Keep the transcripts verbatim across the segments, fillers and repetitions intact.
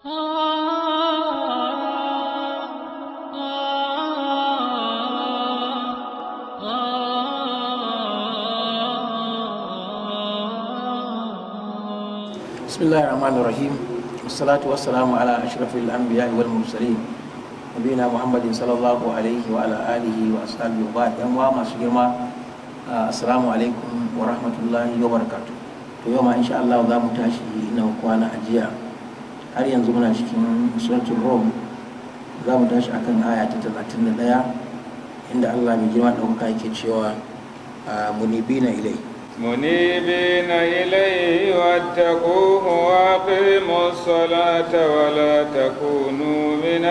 Bismillahir Rahmanir Rahim. Wassalatu wassalamu ala ashrafil anbiya'i wal mursalin nabiyina Muhammadin sallallahu alaihi wa ala alihi wa ashabihi wa ba'd. Yan uwa masu girma, assalamu alaikum wa rahmatullahi wa barakatuh. To yau ma insha Allah za mu tashi ina kwana ajiya. Har yanzu muna cikin suratul Rum. Za mu tashi akan aya ta talatin da ɗaya inda Allah mai girma ɗaukaka yake cewa munibina ilai منيبين إليه واتقوه وأقيموا الصلاة ولا تكونوا من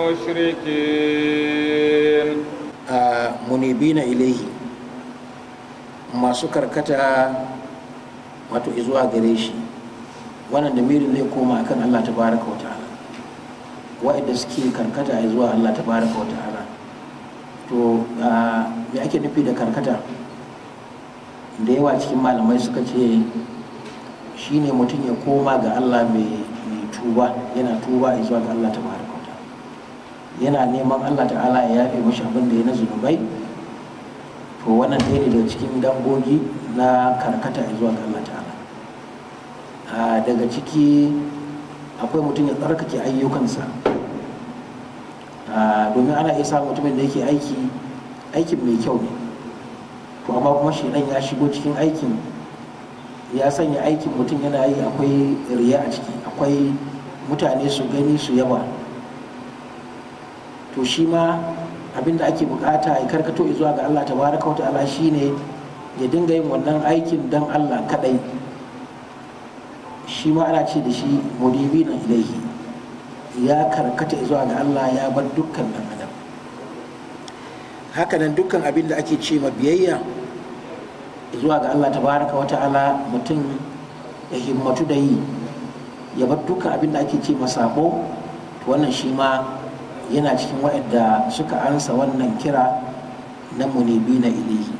المشركين. منيبين إليه masu karkata wato izuwa gare shi, wannan damirin zai koma akan Allah tabaraka wa ta'ala, wa'anda suke karkata izuwa Allah tabaraka wa ta'ala. To me ake nufi da karkata? Da yawa cikin malamai suka ce shine mutum ya koma ga Allah mai tuba, yana tuba zuwa ga Allah tabaraka ta'ala, yana neman Allah ta'ala ya yafe mashi abin da ya na zunubai. To wannan ɗaya ne daga cikin dangogi na karkata zuwa ga Allah ta'ala. Daga ciki akwai mutum ya tsarkake ayyukansa, domin ana iya samun mutumin da yake aiki aikin mai kyau ne, to amma kuma shedan ya shigo cikin aikin, ya sanya aikin mutum yana yi akwai riya a ciki, akwai mutane su gani su yaba. To shi ma abinda ake bukata ya karkato zuwa ga Allah tabaraka wa ta'ala shine ya dinga yin wannan aikin dan Allah kadai. Shi ma ana ce da shi mudibina ilaihi, ya karkata zuwa ga Allah, ya bar dukkan dan adam. Hakanan dukkan abin da ake ce ma biyayya zuwa ga Allah tabaraka wa ta'ala, mutum ya himmatu da yi, ya bar dukkan abin da ake ce ma sabo. Wannan shi ma yana cikin waɗanda suka ansa wannan kira na munibina ilaihi.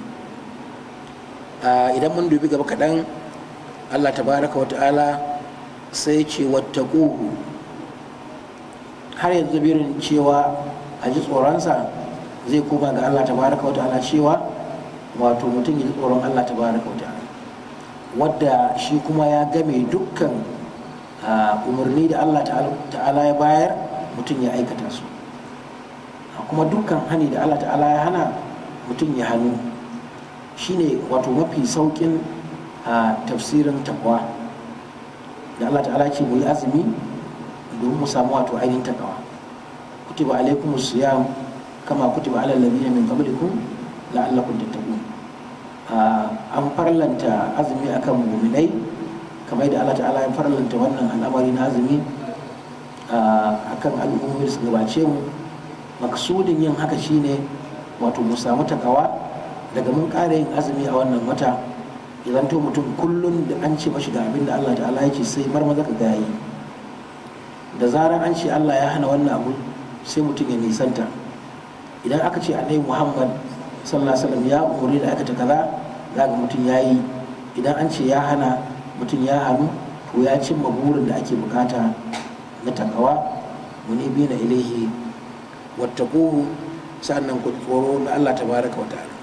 Idan mun dubi gaba kaɗan, Allah tabaraka wa ta'ala sai ce wattaquhu, har yanzu birin cewa a ji tsoronsa zai koma ga Allah tabaraka wa ta'ala, cewa wato mutum ya ji tsoron Allah tabaraka wa ta'ala, wadda shi kuma ya game dukkan umarni da Allah ta'ala ya bayar mutum ya aikata su, kuma dukkan hani da Allah ta'ala ya hana mutum ya hannu. Shine wato mafi saukin tafsirin taqwa da Allah ta'ala ce mu yi azumi domin mu samu wato ainihin taqwa. Kutiba alaikumus siyam kama kutiba alal ladina min qablikum la'allakum tattaqun. An farlanta azumi akan mu'minai kamar da Allah ta'ala ya farlanta wannan al'amari na azumi akan al'ummar su gabace mu. Maksudin yin haka shine wato mu samu takawa daga mun ƙara yin azumi a wannan wata, idan to mutum kullun da an ce mashi da abin da Allah ta'ala ya ce sai marmaza ka ga yi, da zaran an ce Allah ya hana wannan abu sai mutum ya nisanta. Idan aka ce annabi Muhammad sallallahu alaihi wasallam ya umuri da aikata kaza, zaga mutum ya yi. Idan an ce ya hana, mutum ya hannu, to ya cimma burin da ake bukata na takawa. Munibina ilaihi wattaquhu, sannan ku tsoro na Allah tabaraka wa ta'ala.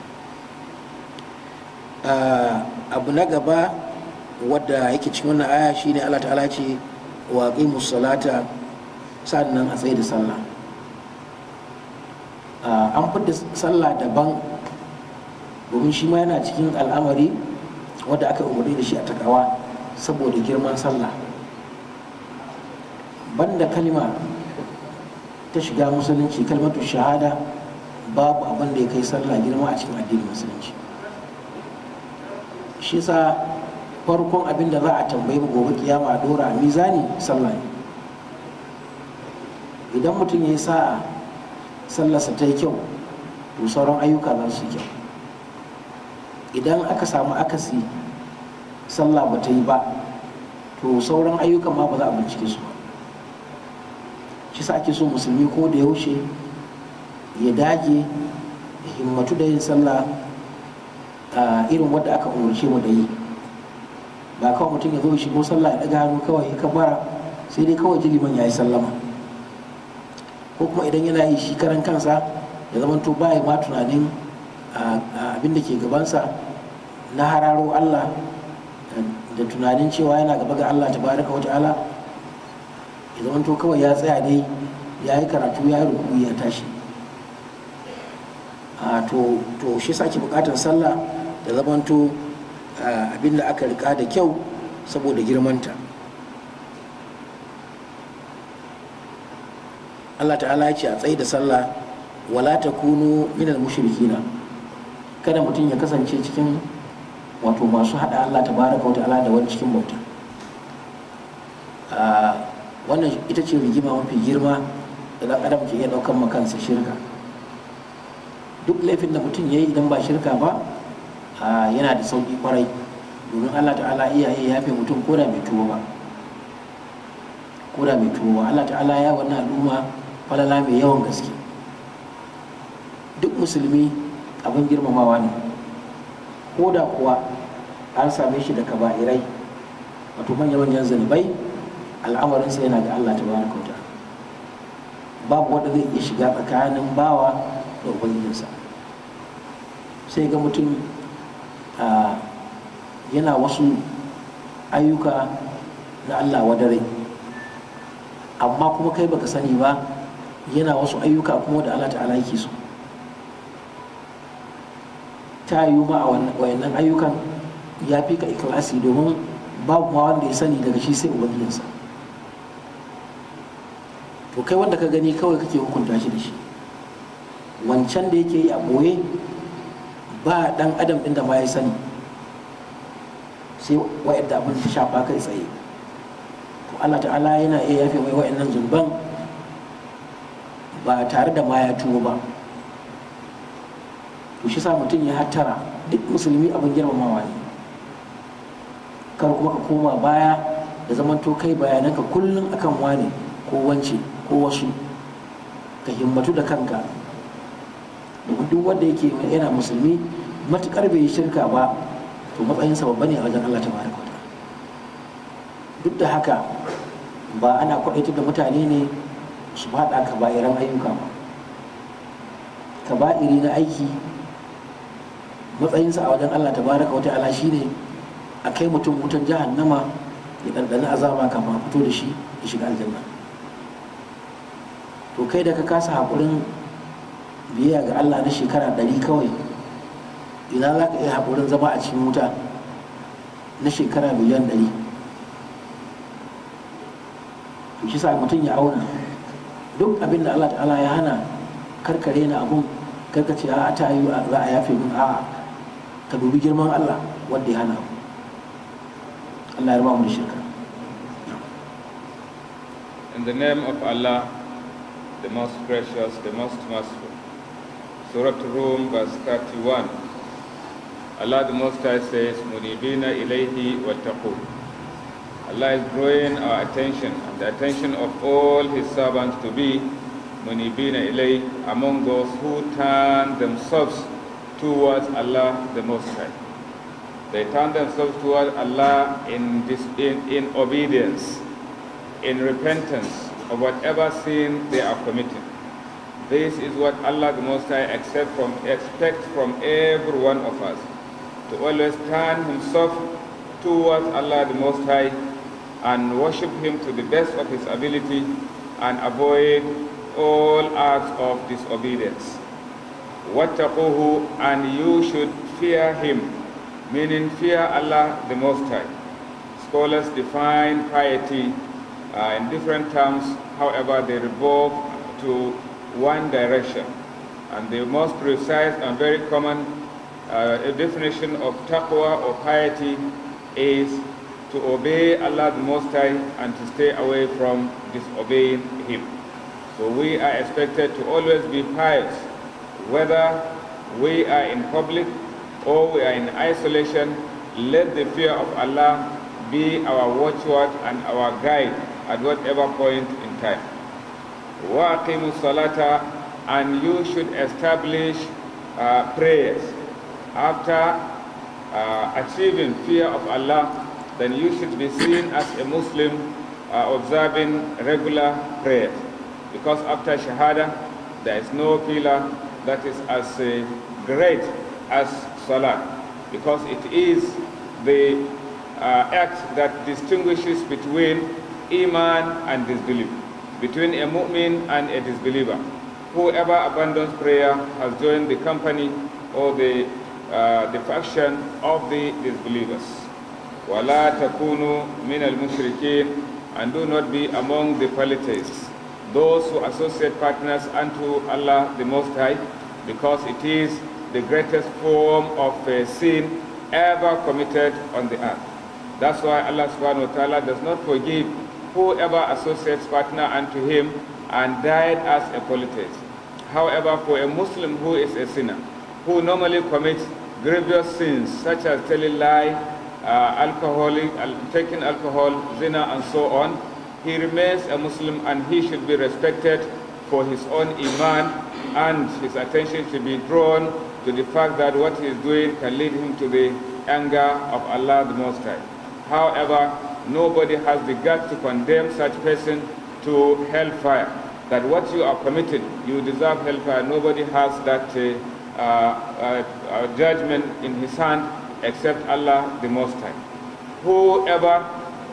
Abu na gaba wadda yake cikin wannan aya shine Allah ta'ala ce wa aqimus salata, sannan a tsaye da sallah. An fidda sallah daban domin shi ma yana cikin al'amari wadda aka umarni da shi a takawa saboda girman sallah. Banda kalma ta shiga musulunci, kalmatu shahada, babu abin da ya kai sallah girma a cikin addinin musulunci. Shi sa farkon abin da za a tambayi mu gobe kiyama a dora a mizani sallah ne. Idan mutum ya yi sa'a sallarsa ta yi kyau, to sauran ayyuka za su yi kyau. Idan aka samu akasi, sallah ba ta yi ba, to sauran ayyukan ma ba za a bincike su ba. Shi sa ake so musulmi ko da yaushe ya dage ya himmatu da yin sallah a irin wadda aka umarce mu da yi. Ba kawai mutum ya zo shigo sallah ya daga hannu kawai ya kabara sai dai kawai liman ya yi sallama, ko kuma idan yana yi shi karan kansa ya zama to baya ma tunanin abin da ke gabansa na hararo Allah da tunanin cewa yana gaba ga Allah tabaraka wa ta'ala, ya zama to kawai ya tsaya dai ya yi karatu ya yi ruku ya tashi. to to shi sake bukatar sallah da zama to abin da aka rika da kyau saboda girmanta. Allah ta'ala ya ce a tsaye da sallah wala takunu minal mushrikina, kada mutum ya kasance cikin wato masu hada Allah tabaraka wa ta'ala da wani cikin bauta. Wannan ita ce rigima mafi girma da dan adam ke iya daukan makansa, shirka. Duk laifin da mutum ya yi idan ba shirka ba yana da sauki kwarai, domin Allah ta'ala iya iya yafe mutum ko da bai tuba ba ko da bai tuba ba Allah ta'ala ya wannan al'umma falala mai yawan gaske. Duk musulmi abin girmamawa ne, ko da kuwa an same shi da kaba'irai wato manya-manyan zunubai, al'amarinsa yana ga Allah tabaraka wa ta'ala. Babu wanda zai iya shiga tsakanin bawa da ubangijinsa. Sai ga mutum yana wasu ayyuka na Allah wadare, amma kuma kai baka sani ba yana wasu ayyuka kuma da Allah ta'ala yake so. Ta yiwu ma a wayannan ayyukan ya fi ka ikhlasi, domin babu ma wanda ya sani daga shi sai ubangijinsa. To kai wanda ka gani kawai kake hukunta shi da shi, wancan da yake yi a boye ba dan adam din da ma ya sani, sai wa'yanda abin ta shafa kai tsaye. To Allah ta'ala yana iya yafe mai wa'annan zunuban ba tare da ma ya tuwo ba. To shi sa mutum ya hattara, duk musulmi abin girmamawa ne, kar kuma ka koma baya da zaman to kai bayananka kullum akan wane ko wance ko wasu. Ka himmatu da kanka, domin duk wanda yake yana musulmi matukar bai shirka ba to matsayinsa babba ne a wajen Allah tabaraka wa ta'ala. Duk da haka ba ana kwaɗaitar da mutane ne su faɗa kaba'iran ayyuka ba. Kaba'iri na aiki matsayinsa a wajen Allah tabaraka wa ta'ala shine a kai mutum wutan jahannama ya ɗanɗana azaba kafin a fito da shi ya shiga aljanna. To kai da ka kasa haƙurin biyayya ga Allah na shekara ɗari kawai, ina za ka iya haƙurin zama a cikin wuta na shekara miliyan ɗari? To shi sa mutum ya auna duk abin da Allah ta'ala ya hana, karkare na abun, karkace a ta yi za a yafe min, a'a ka dubi girman Allah wanda ya hana. Allah ya raba mu da shirka. In the name of Allah, the most gracious, the most merciful. Surah Rum, verse thirty-one. Allah the Most High says, Munibina ilayhi wattaqu. Allah is drawing our attention and the attention of all His servants to be Munibina ilayhi, among those who turn themselves towards Allah the Most High. They turn themselves towards Allah in, this, in, in obedience, in repentance of whatever sin they are committing. This is what Allah the Most High accept from, expects from every one of us, to always turn himself towards Allah the Most High and worship Him to the best of his ability and avoid all acts of disobedience. Wattaquhu, and you should fear Him, meaning fear Allah the Most High. Scholars define piety uh, in different terms, however they revolve to one direction. And the most precise and very common uh, definition of taqwa or piety is to obey Allah the Most High and to stay away from disobeying Him. So we are expected to always be pious, whether we are in public or we are in isolation. Let the fear of Allah be our watchword and our guide at whatever point in time. وَأَقِيمُوا الصَّلَاةَ, and you should establish uh, prayers. After uh, achieving fear of Allah, then you should be seen as a Muslim uh, observing regular prayer. Because after Shahada, there is no pillar that is as uh, great as Salah, because it is the uh, act that distinguishes between Iman and disbelief, between a mu'min and a disbeliever. Whoever abandons prayer has joined the company or the, uh, the faction of the disbelievers. وَلَا تَكُونُوا مِنَ الْمُشْرِكِينَ, and do not be among the polytheists, those who associate partners unto Allah the Most High, because it is the greatest form of uh, sin ever committed on the earth. That's why Allah subhanahu wa ta'ala does not forgive whoever associates partner unto him and died as a polytheist. However, for a Muslim who is a sinner, who normally commits grievous sins such as telling lie, uh, alcoholic, uh, taking alcohol, zina, and so on, he remains a Muslim and he should be respected for his own iman, and his attention should be drawn to the fact that what he is doing can lead him to the anger of Allah the Most High. However, nobody has the guts to condemn such person to hellfire, that what you are committing, you deserve hellfire. Nobody has that uh, uh, uh, judgment in his hand except Allah the Most High. Whoever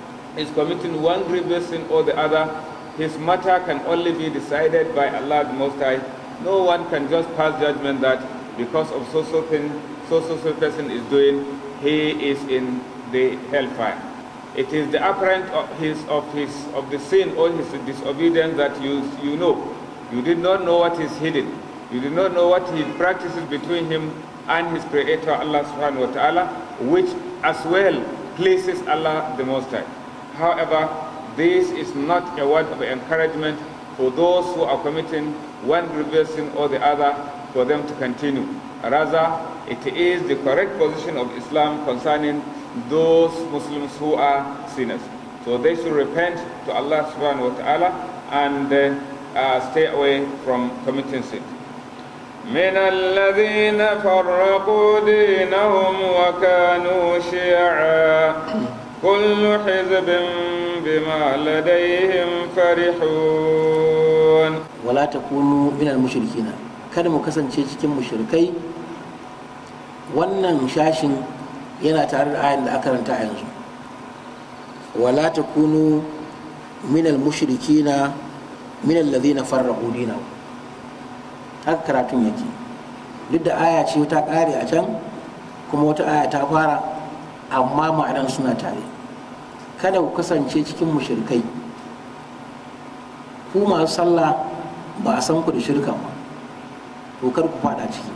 is committing one grievous sin or the other, his matter can only be decided by Allah the Most High. No one can just pass judgment that because of so-so thing, so-so person is doing, he is in the hellfire. It is the apparent of his of his of the sin or his disobedience that you you know. You did not know what is hidden. You did not know what he practices between him and his Creator Allah subhanahu wa ta'ala, which as well pleases Allah the Most High. However, this is not a word of encouragement for those who are committing one grievous sin or the other, for them to continue. Rather, it is the correct position of Islam concerning those Muslims who are sinners. So they should repent to Allah subhanahu wa ta'ala and uh, uh, stay away from committing sin. من الذين فرقوا دينهم وكانوا شيعا كل حزب بما لديهم فرحون ولا تكونوا من المشركين. Kada mu kasance cikin mushrikai. Wannan shashin yana tare da ayan da aka karanta a yanzu. Wala takunu min al-mushrikina min alladhina farraqu dinahum. Haka karatun yake. Duk da aya ce ta kare a can, kuma wata aya ta fara, amma ma'anan suna tare. Kada ku kasance cikin mushrikai. Ku masu sallah ba a san ku da shirka ba, to kar ku fada ciki.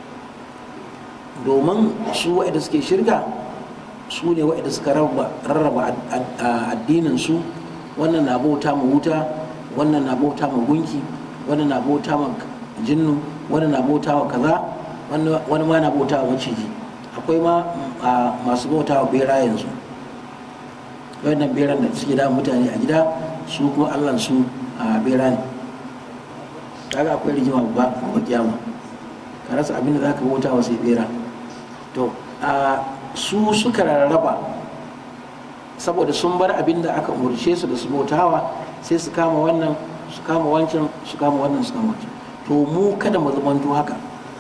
Domin su waɗanda suke shirka su ne waɗanda suka rarraba addininsu. Wannan na bauta ma wuta, wannan na bauta ma gunki, wannan na bauta ma jinnu, wannan na bauta wa kaza, wani ma na bauta wa maciji. Akwai ma masu bauta wa bera yanzu. Wannan beran da suke da mutane a gida, su kuma Allah su a bera ne. Kaga akwai rigima babba a kiyama, ka rasa abin da zaka bauta wa sai bera. To a su suka rarraba saboda sun bar abin da aka umarce su da su bautawa, sai su kama wannan su kama wancan su kama wannan su kama wancan. To mu kada mu zamanto haka.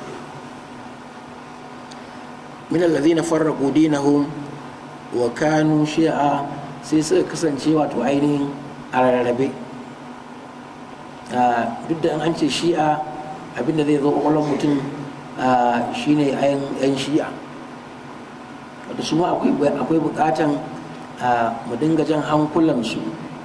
min allazina farraqu dinahum wa kanu shi'a, sai suka kasance wato ainihin a rarrabe. Duk da an ce shi'a, abinda zai zo kwakwalwar mutum shine yan shi'a, wadda su ma akwai bukatan mu dinga jan hankulansu.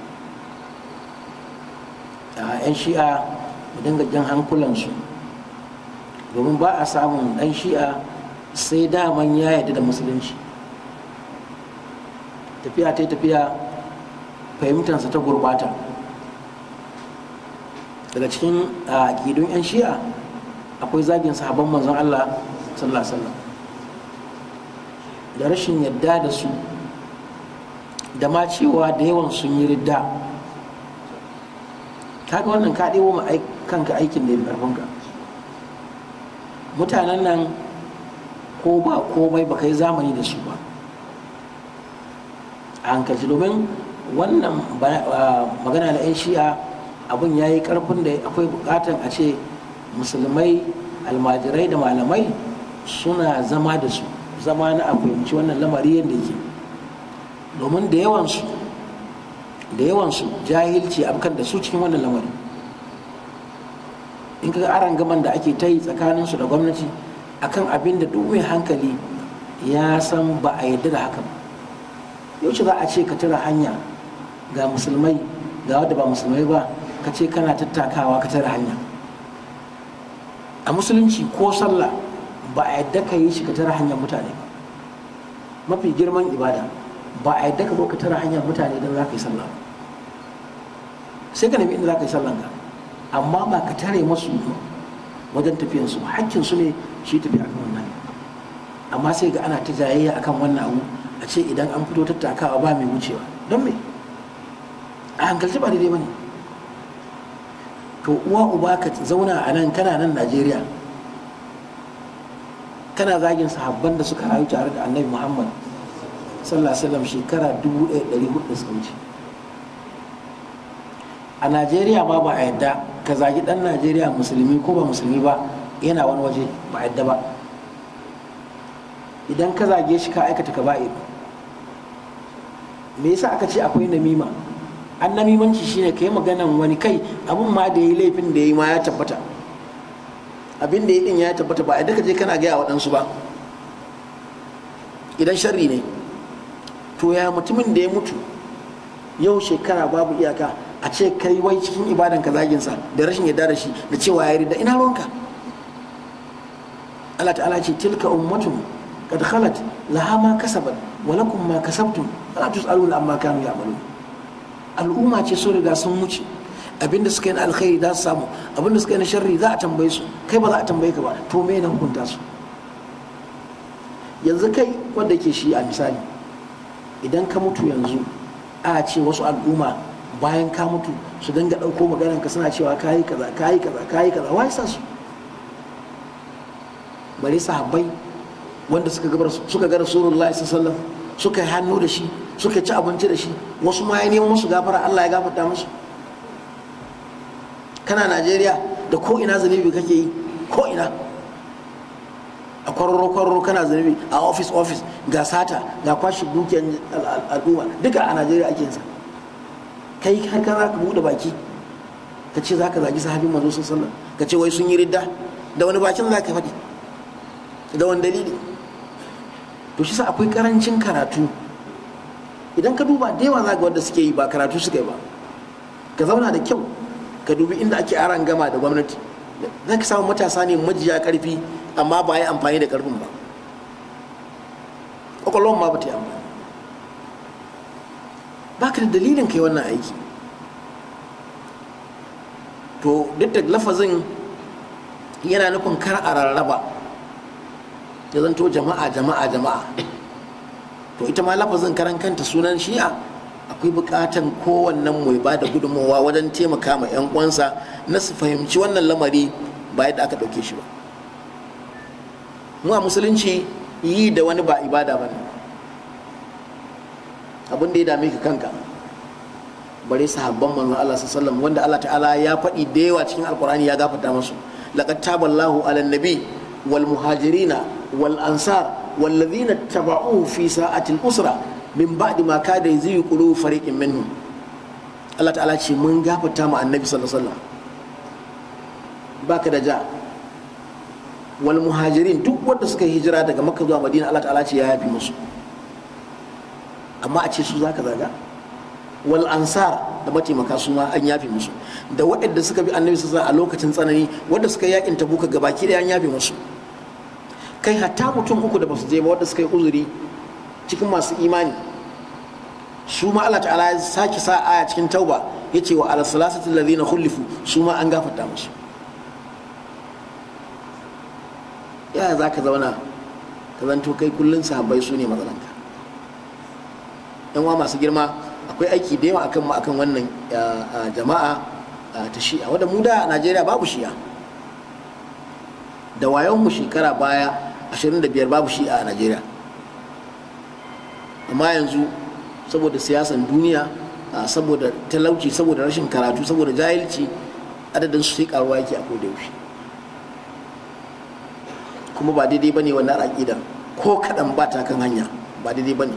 yan shi'a mu dinga jan hankulansu, domin ba a samun dan shi'a sai daman ya yarda da musulunci. Tafiya ta tafiya, fahimtansa ta gurbata. Daga cikin aƙidun 'yan shi'a akwai zagin sahabban manzon Allah sallallahu alaihi wasallam da rashin yadda da su, da ma cewa da yawan sun yi ridda. Kaga wannan ka ɗewo ma kanka aikin da ya karfinka. Mutanen nan ko ba komai ba kai zamani da su ba a hankalci, domin wannan magana da 'yan shi'a abin ya yi karfin da akwai bukatan a ce musulmai almajirai da malamai suna zama da su zama na a fahimci wannan lamari yadda yake, domin da yawansu da yawansu jahilci abkan da su cikin wannan lamari. in ka aran gaman da ake ta yi tsakaninsu da gwamnati akan abin da duk mai hankali ya san ba a yarda da haka ba. yaushe za a ce ka tara hanya ga musulmai ga wadda ba musulmai ba ka ce kana tattakawa ka tara hanya? A musulunci ko sallah ba a yadda ka yi shi ka tara hanyar mutane ba. Mafi girman ibada ba a yadda ka zo ka tara hanyar mutane don za ka yi sallah ba. Sai ka nemi inda za ka yi sallan ka, amma ba ka tare masu wajen tafiyansu, hakkinsu ne shi tafi akan wannan. Amma sai ga ana ta jayayya akan wannan abu, a ce idan an fito tattakawa ba mai wucewa. Don me? A hankalci ba daidai ba ne. To uwa uba ka zauna a nan, kana nan Najeriya, kana zagin sahabban da suka rayu tare da Annabi Muhammad sallallahu alaihi wasallam shekara dubu ɗaya da ɗari hudu da suka wuce. A Najeriya ma ba a yadda ka zagi ɗan Najeriya musulmi ko ba musulmi ba yana wani waje, ba a yadda ba. Idan ka zage shi ka aikata kaba'ir. Me yasa aka ce akwai namima? An namimanci shine ka yi maganan wani, kai abin ma da ya yi laifin da ya yi ma ya tabbata, abin da ya din ya tabbata, ba a daga je kana gaya waɗansu ba. Idan sharri ne, to ya mutumin da ya mutu yau shekara babu iyaka, a ce kai wai cikin ibadan ka zaginsa da rashin yarda da shi da cewa ya rida, ina ruwanka? Allah ta'ala ce tilka ummatun qad khalat laha ma kasabat wa lakum ma kasabtum la tus'aluna amma kanu ya'malun. Al'umma ce so riga sun wuce, abinda suka yi na alkhairi za su samu, abinda suka yi na sharri za a tambaye su, kai ba za a tambaye ka ba. To me na hukunta su? Yanzu kai wanda ke shi a misali, idan ka mutu yanzu a ce wasu al'umma bayan ka mutu su dinga ɗauko maganar ka suna cewa kayi kaza kayi kaza kayi kaza, wai sa su? Bare sahabbai wanda suka ga suka ga Rasulullahi sallallahu alaihi wasallam, suka yi hannu da shi, suka ci abinci da shi, wasu ma ya neman musu gafara, Allah ya gafarta musu. Kana Najeriya da ko ina zunubi kake yi, ko ina a kwararo kwararo kana zunubi, a office office ga sata ga kwashe dukiyar al'umma, duka a Najeriya ake yinsa. Kai har ka za ka buɗe baki ka ce za ka zagi sahabin manzo sallallahu alaihi wasallam, ka ce wai sun yi ridda, da wani bakin za ka faɗi, da wani dalili? To shi sa akwai karancin karatu. Idan ka duba da yawa za ga wanda suke yi ba karatu suka yi ba. Ka zauna da kyau ka dubi inda ake aran gama da gwamnati, za ka samu matasa ne majiya karfi, amma ba yi amfani da karfin ba, ƙwaƙwalwan ma ba ta yi amfani. Ba ka da dalilin kai wannan aiki. To duk da lafazin yana nufin kar a rarraba, ya zanto jama'a jama'a jama'a, to ita ma lafazin karan kanta sunan shi'a akwai bukatan kowannen mai ba da gudunmawa wajen taimaka ma 'yan uwansa na su fahimci wannan lamari ba yadda aka ɗauke shi ba. Mu a musulunci yi da wani ba ibada ba ne, abin da ya dame ka kanka. Bare sahabban manzon Allah sallallahu alaihi wasallam wanda Allah ta'ala ya faɗi da yawa cikin alkur'ani ya gafarta musu, laqad taballahu ala nabi wal muhajirina wal ansar wal ladhina tabauhu fi sa'atil usra min ba'di ma kada yuziqu qulubu fariqin minhum. Allah ta'ala ce mun gafarta mu annabi sallallahu alaihi wasallam, baka da ja. Wal muhajirin, duk wanda suka hijira daga Makka zuwa Madina, Allah ta'ala ce ya yafi musu, amma a ce su zaka zaga. Wal ansar, da mataimaka su ma an yafi musu, da waɗanda suka bi annabi sallallahu alaihi wasallam a lokacin tsanani, wanda suka yakin Tabuka gabaki da an yafi musu. Kai hatta mutum uku da basu je ba wanda suka yi uzuri cikin masu imani, su ma Allah ta'ala ya sake sa aya cikin Tauba yace wa ala salasati alladhina khulifu, su ma an gafarta musu. Yaya za ka zauna ka zanto kai kullun sahabbai su ne matsalanka? Yan uwa masu girma, akwai aiki da yawa akan mu akan wannan jama'a ta shi'a, wadda mu da a Najeriya babu shi'a. Da wayon mu shekara baya ashirin da biyar babu shi'a a Najeriya, amma yanzu saboda siyasan duniya saboda talauci, saboda rashin karatu, saboda jahilci, adadin su sai karuwa yake a koda yaushe. Kuma ba daidai bane wannan aqida, ko kadan ba ta kan hanya, ba daidai bane.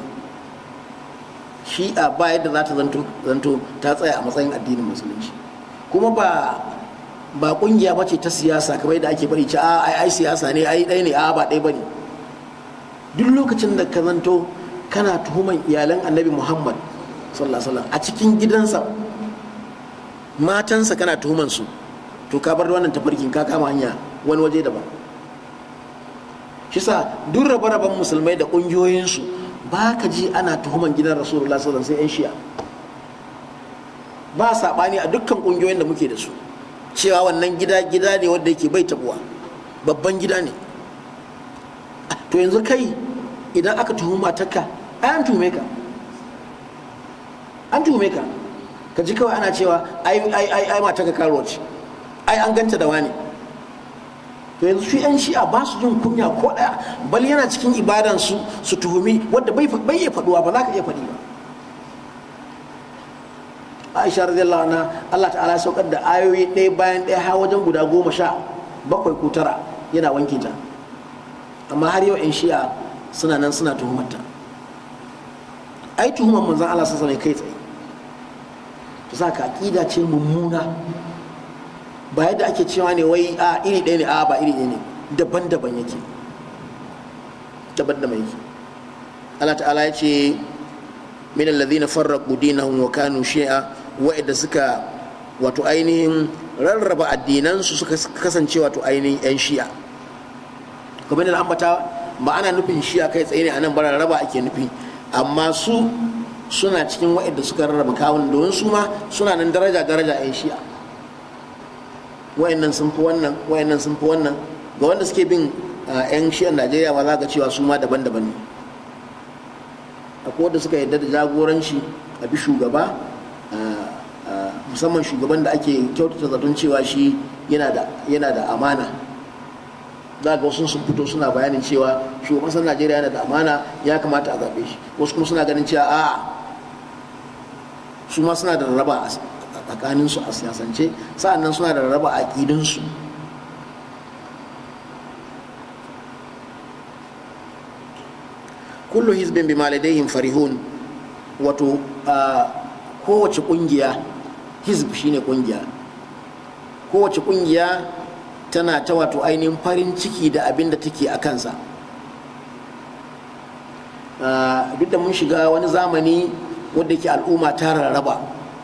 Shi'a ba yadda za ta zanto zanto ta tsaya a matsayin addinin musulunci. Kuma ba ba kungiya bace ta siyasa kamar yadda ake bari ci a ai ai siyasa ne, ai dai ne, a ba dai bane. Duk lokacin da ka zanto kana tuhuman iyalan Annabi Muhammad sallallahu alaihi wasallam a cikin gidansa, matansa kana tuhuman su, to ka bar wannan tafarkin ka kama hanya wani waje daban. Shi sa duk rabe-raben musulmai da kungiyoyinsu ba ka ji ana tuhuman gidan Rasulullah sallallahu alaihi wasallam sai yan Shi'a. Ba saɓani a dukkan kungiyoyin da muke da su cewa wannan gida gida ne wanda yake bai tabuwa, babban gida ne. To yanzu kai idan aka tuhuma matarka, ai an tuhume ka, an tuhume ka ka ji kawai ana cewa ai ai ai ai matarka karuwa ce, ai an ganta da wani. To yanzu shi yan Shi'a ba su jin kunya ko daya, bal yana cikin ibadan su su tuhumi wanda bai bai iya faduwa, ba za ka iya faɗi ba. Aisha radiyallahu anha, Allah ta'ala ya saukar da ayoyi ɗaya bayan ɗaya har wajen guda goma sha bakwai ko tara yana wanke ta, amma har yau yan Shi'a suna nan suna tuhumarta. Ai tuhumar manzon Allah sallallahu alaihi wasallam kai tsaye, to saka aqida ce mummuna. Ba yadda ake cewa ne wai a iri ɗaya ne, a ba iri ɗaya ne, daban-daban yake, daban-daban yake. Allah ta'ala ya ce min alladhina farraqu dinahum wa kanu shi'a, wa'ida suka wato ainihin rarraba addinansu suka kasance wato ainihin yan Shi'a. Kamar da ambata, ba ana nufin Shi'a kai tsaye ne anan, ba rarraba ake nufi, amma su suna cikin wa'ida suka rarraba kawun, domin su ma suna nan daraja daraja yan Shi'a. Wa'annan sun fi wannan, wa'annan sun fi wannan. Ga wanda suke bin yan Shi'an Najeriya ma za ka cewa su ma daban-daban ne. Akwai wanda suka yarda da jagoranci a bi shugaba, musamman shugaban da ake kyautata zaton cewa shi yana da yana da amana. Za ga wasu sun fito suna bayanin cewa shugaban ƙasar Najeriya yana da amana, ya kamata a zaɓe shi. Wasu kuma suna ganin cewa a su ma suna da rarraba a tsakaninsu a siyasance, sa'annan suna da rarraba a aƙidunsu. Kullu hizbin bima ladayhim farihun, wato kowace kungiya, hizb shine kungiya, kowace kungiya tana ta wato ainihin farin ciki da abin da take a kansa. Duk da mun shiga wani zamani wadda ke al'umma ta rarraba,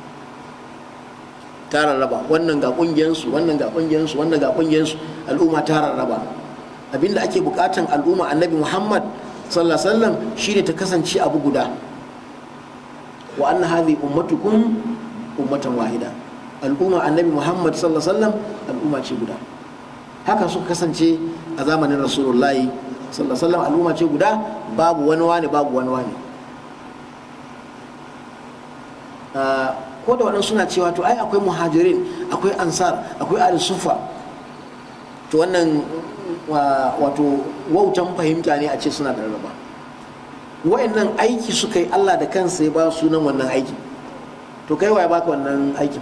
ta rarraba, wannan ga kungiyansu, wannan ga kungiyansu, wannan ga kungiyansu, al'umma ta rarraba. Abin da ake bukatan al'umma Annabi Muhammad sallallahu alaihi wasallam shine ta kasance abu guda. Wa anna hadhihi ummatukum ummatan wahida, al'umma Annabi Muhammad sallallahu alaihi wasallam al'umma ce guda. Haka suka kasance a zamanin Rasulullahi sallallahu alaihi wasallam, al'umma ce guda, babu wani wani babu wani wani. Ko da waɗansu suna cewa to ai akwai muhajirin, akwai ansar, akwai ahli sufa, to wannan wato wautan fahimta ne a ce suna da raba. Wa'annan aiki suka yi, Allah da kansa ya ba sunan wannan aiki, to kai waye baka wannan aikin?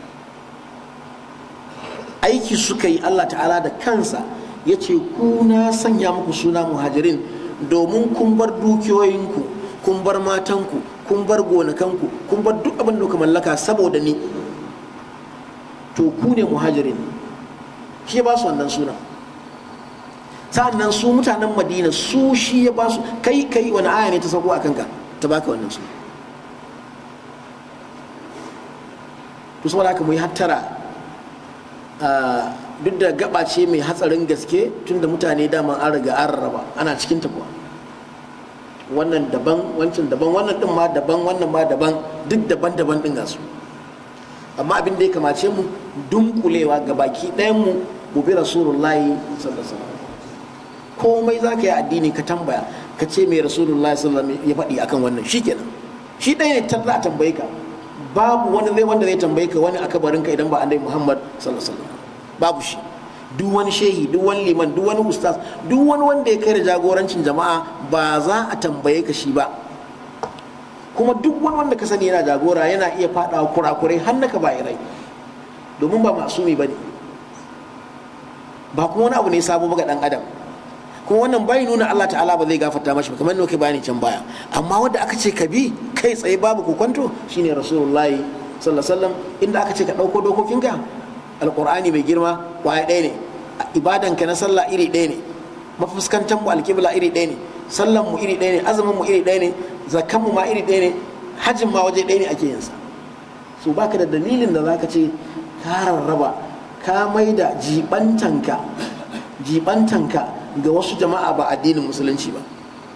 Aiki suka yi, Allah ta'ala da kansa ya ce ku na sanya muku suna muhajirin domin kun bar dukiyoyinku, kun bar matanku, kun bar gonakanku, kun bar duk abin da kuka mallaka saboda ni, to ku ne muhajirin. Shi ya ba su wannan sunan. Sa'annan su mutanen Madina, su shi ya ba su, kai kai wani aya ne ta sauko a kanka ta baka wannan su? To saboda haka mu yi hattara, duk da gaba ce mai hatsarin gaske, tunda mutane daman an riga an rarraba, ana cikin ta kuwa. Wannan daban, wancan daban, wannan din ma daban, wannan ma daban, duk daban-daban din ga su. Amma abin da ya kamace mu dunkulewa ga baki ɗayan mu mu bi Rasulullahi sallallahu alaihi wasallam. Komai za ka yi addini ka tambaya, ka ce mai Rasulullahi sallallahu alaihi wasallam ya faɗi akan wannan, shi kenan. Shi ɗaya ne talla a tambaye ka, babu wani zai wanda zai tambaye ka wani akabarinka idan ba Annabi Muhammad sallallahu alaihi wasallam, babu shi. Duk wani shehi, duk wani liman, duk wani ustaz, duk wani wanda ya kai da jagorancin jama'a, ba za a tambaye ka shi ba. kuma duk wani wanda ka sani yana jagora yana iya faɗawa kurakurai har na kaba'irai, domin ba masumi bane, ba kuma wani abu ne sabo ga dan adam. kuma wannan bai nuna Allah ta'ala ba zai gafarta mashi ba, kamar yadda kai bayani can baya. Amma wanda aka ce ka bi kai tsaye babu kokonto shine Rasulullahi sallallahu alaihi wasallam, inda aka ce ka dauko dokokinka, alqur'ani mai girma kwaya ɗaya ne, ibadanka na sallah iri ɗaya ne, mafuskantan mu alqibla iri ɗaya ne, sallan mu iri ɗaya ne, azumin mu iri ɗaya ne, zakkan mu ma iri ɗaya ne, hajjin ma waje ɗaya ne ake yin sa. So baka da dalilin da zaka ce ka rarraba, ka maida jibantanka jibantanka ga wasu jama'a ba addinin musulunci ba,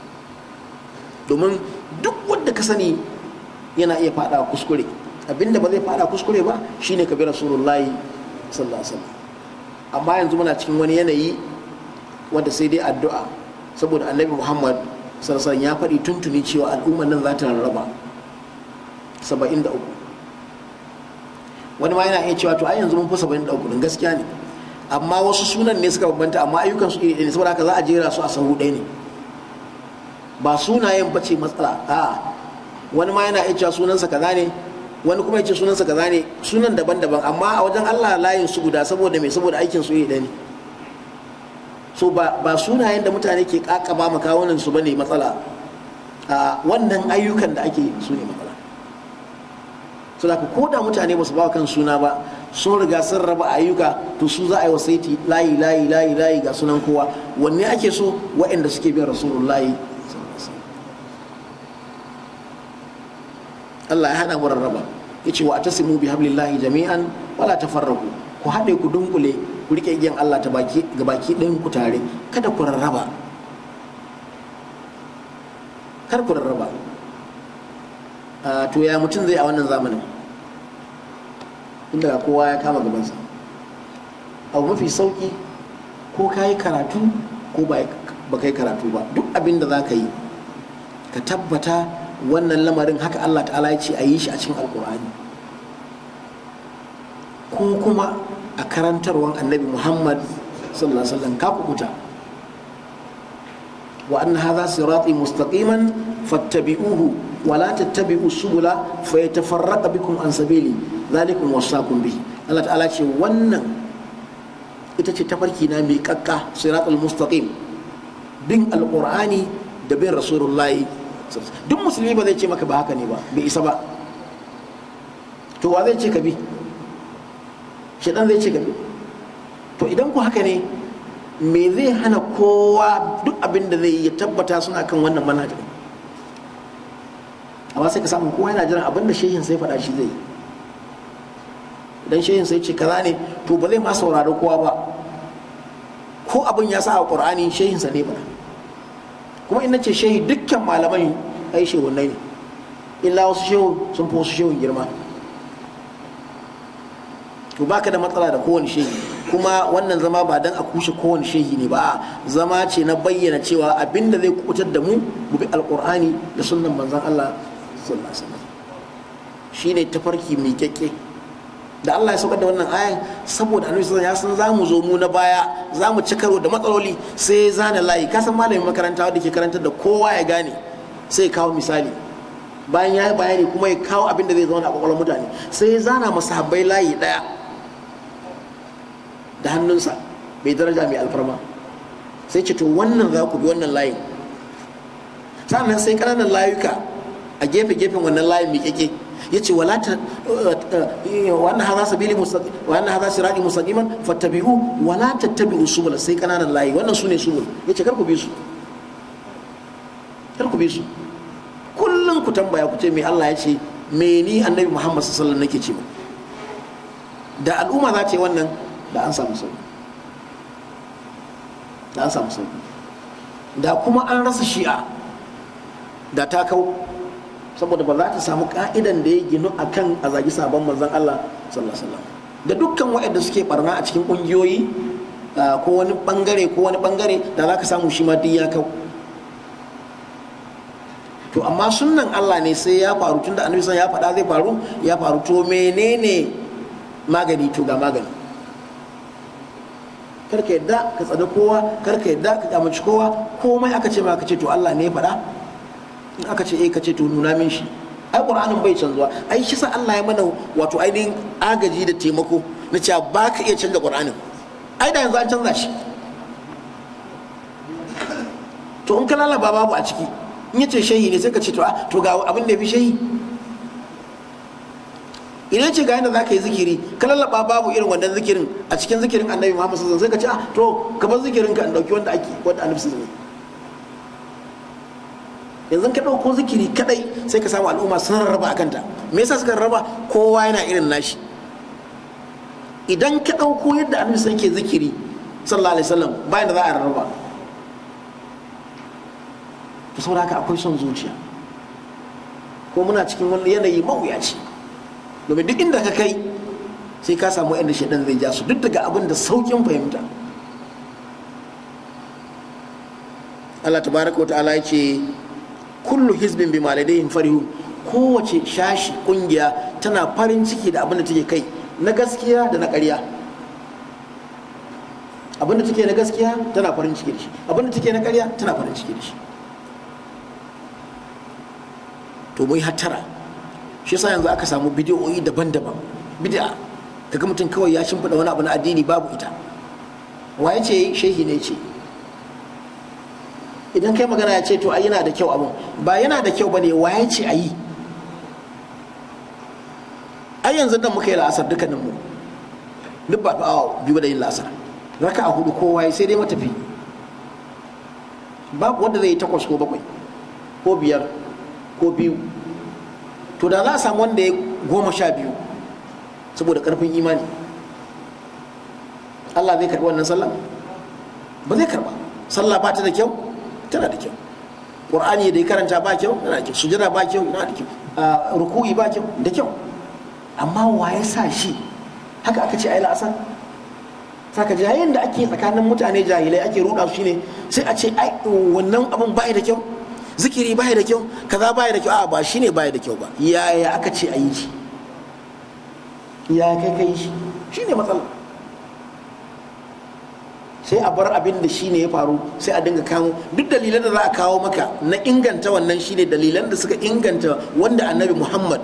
domin duk wanda ka sani yana iya fada kuskure. Abinda ba zai fada kuskure ba shine ka bi Rasulullahi sallallahu alaihi wasallam. Amma yanzu muna cikin wani yanayi wanda sai dai addu'a, saboda Annabi Muhammad sallallahu alaihi wasallam ya faɗi tuntuni cewa al'ummar nan za ta rarraba saba'in da uku. Wani ma yana iya cewa to ai yanzu mun fi saba'in da uku din, gaskiya ne, amma wasu sunan ne suka bambanta, amma ayyukan su iri ne, saboda haka za a jera su a sahu ɗaya ne, ba sunayen bace matsala. a wani ma yana iya cewa sunansa kaza ne, wani kuma ya ce sunansa kaza ne, sunan daban-daban, amma a wajen Allah layin su guda, saboda me? Saboda aikin su iri ɗaya ne. So ba ba sunayen da mutane ke kakaba makawunan su bane matsala, a wannan ayyukan da ake su ne matsala. So da ko da mutane ba su ba kan suna ba, sun riga sun raba ayyuka, to su za a yi wasaiti layi layi layi layi ga sunan kowa. Wanne ake so? Waɗanda suke bin Rasulullahi. Allah ya hana mu rarraba, yace wa atasimu bi hablillahi jami'an wala tafarraqu, ku haɗe ku dunkule ku rike igiyan Allah ta baki ga baki ɗayan ku tare, kada ku rarraba, kar ku rarraba. To ya mutum zai a wannan zamanin inda kowa ya kama gabansa? Abu mafi sauki, ko ka yi karatu ko ba ka yi karatu ba, duk abin da za ka yi ka tabbata wannan lamarin haka Allah ta'ala ya ce a yi shi a cikin alkur'ani, ko kuma a karantarwan annabi Muhammad sallallahu alaihi wasallam, ka kubuta. wa anna hadha sirati mustaqiman fattabi'uhu wa la tattabi'u subula fayatafarraqa bikum an sabili dhalikum wasaqum bihi. Allah ta'ala ce wannan ita ce tafarki na mai kakka, siratul mustaqim, bin alqur'ani da bin rasulullahi. Duk musulmi ba zai ce maka ba haka ne ba, bai isa ba. To wa zai ce ka bi? Shedan zai ce ka bi? To idan ku haka ne, me zai hana kowa duk abin da zai yi ya tabbata suna kan wannan manhajin? Amma sai ka samu kowa yana jiran abin da shehin sai faɗa shi zai yi. Idan shehin sai ce kaza ne, to ba zai ma saurari kowa ba, ko abin ya sa a Qur'ani shehin sa ne ba. Kuma in nace shehi, dukkan malaman ai shehunai ne, illa wasu shehu sun fi wasu shehun girma. To baka da matsala da kowane shehi, kuma wannan zama ba dan a kushe kowane shehi ne ba, zama ce na bayyana cewa abinda zai kubutar da mu mu bi alqur'ani da sunnan manzon Allah sallallahu alaihi wasallam, shine tafarki mai kyakke da Allah ya saukar da wannan ayan, saboda annabi sallallahu alaihi wasallam ya san zamu zo mu na baya, zamu ci karo da matsaloli, sai ya zana layi. Ka san malamin makaranta wanda ke karantar da kowa ya gane, sai ya kawo misali, bayan ya yi bayani kuma ya kawo abin da zai zauna a kwakwalwar mutane, sai ya zana masahabbai layi daya da hannunsa mai daraja mai alfarma, sai ce to wannan za ku bi wannan layin. Sannan sai ƙananan layuka a gefe-gefen wannan layin mai keke, ya ce wala ta wannan haza sabili mustaqim wannan haza sirati mustaqiman fattabi'u wala tattabi'u subul, sai ƙananan layi, wannan su ne subul, ya ce kar ku bi su, kar ku bi su. Kullum ku tambaya ku ce me Allah ya ce, me ni annabi Muhammad sallallahu alaihi wasallam nake ce. Da al'umma za ta yi wannan, da an samu sauki, da an samu sauki. Da kuma an rasa shi'a, da ta kau, saboda ba za ta samu ka'idan da ya ginu akan a zagi sabon manzon Allah sallallahu alaihi wasallam. Da dukkan waɗanda suke barna a cikin ƙungiyoyi ko wani bangare ko wani bangare, da za ka samu shi ma duk ya kau. To amma sunnan Allah ne sai ya faru, tunda annabi sallallahu alaihi wasallam ya faɗa zai faru, ya faru. To menene magani? To ga magani. Karka yadda ka tsada kowa, karka yadda ka kyamaci kowa, komai aka ce ma ka ce to Allah ne ya faɗa. In aka ce eh ka ce to nuna min shi, ai qur'anin bai canzuwa. Ai shi sa Allah ya mana wato ainihin agaji da taimako na cewa ba ka iya canza qur'anin. Ai da yanzu an canza shi. To in ka lalaba babu a ciki, in yace shehi ne sai ka ce to a to ga abin da ya fi shehi. Idan ce ga yadda za ka yi zikiri, ka lalaba babu irin wannan zikirin a cikin zikirin annabi Muhammad sallallahu alaihi wasallam, sai ka ce a to ka bar zikirin ka in dauki wanda ake wanda annabi sallallahu alaihi wasallam. Yanzu ka ɗauko zikiri kadai sai ka samu al'umma sun rarraba akan ta. Me yasa suka rarraba? Kowa yana irin nashi. Idan ka ɗauko yadda annabi sai ke zikiri sallallahu alaihi wasallam, bayan da za a rarraba. To saboda haka akwai son zuciya, ko muna cikin wani yanayi mawuyaci, domin duk inda ka kai sai ka samu yadda shaidan zai ja su, duk daga abin da saukin fahimta. Allah tabaraka wa ta'ala ya ce kullu hizbin bima ladayhim farihun, kowace shashi kungiya tana farin ciki da abin da take kai na gaskiya da na ƙarya. Abin da take na gaskiya tana farin ciki da shi, abin da take na ƙarya tana farin ciki da shi. To mu yi hattara. Shi yasa yanzu aka samu bidiyoyi daban-daban. Bid'a kaga mutum kawai ya shimfiɗa wani abu na addini babu ita. Waye ce shehi ne ce? Idan kai magana ya ce to ai yana da kyau abun, ba yana da kyau bane, waye ce ayi? Ai yanzu dan muka yi la'asar dukkanin mu, duk ba a biyu da yin la'asar, raka'a hudu kowa sai dai matafi, babu wanda zai yi takwas ko bakwai ko biyar ko biyu. To da za a samu wanda ya goma sha biyu saboda karfin imani, Allah zai karɓi wannan sallah? Ba zai karɓa. Sallah ba ta da kyau? Tana da kyau. Qur'ani da ya karanta ba kyau? Tana da kyau. Sujada ba kyau? Tana da kyau. Ruku'i ba kyau? Da kyau. Amma wa ya sa shi? Haka aka ce ai la'asar. Saka jayayen da ake tsakanin mutane jahilai ake ruɗa su shine sai a ce ai wannan abun ba da kyau, zikiri ba da kyau, kaza ba da kyau. A ba shine ba da kyau ba, yaya aka ce a yi shi, ya kai kai shi, shine matsala. Sai a bar abin da shine ya faru, sai a dinga kawo duk dalilan da za a kawo maka na inganta wannan shine dalilan da suka inganta wanda annabi Muhammad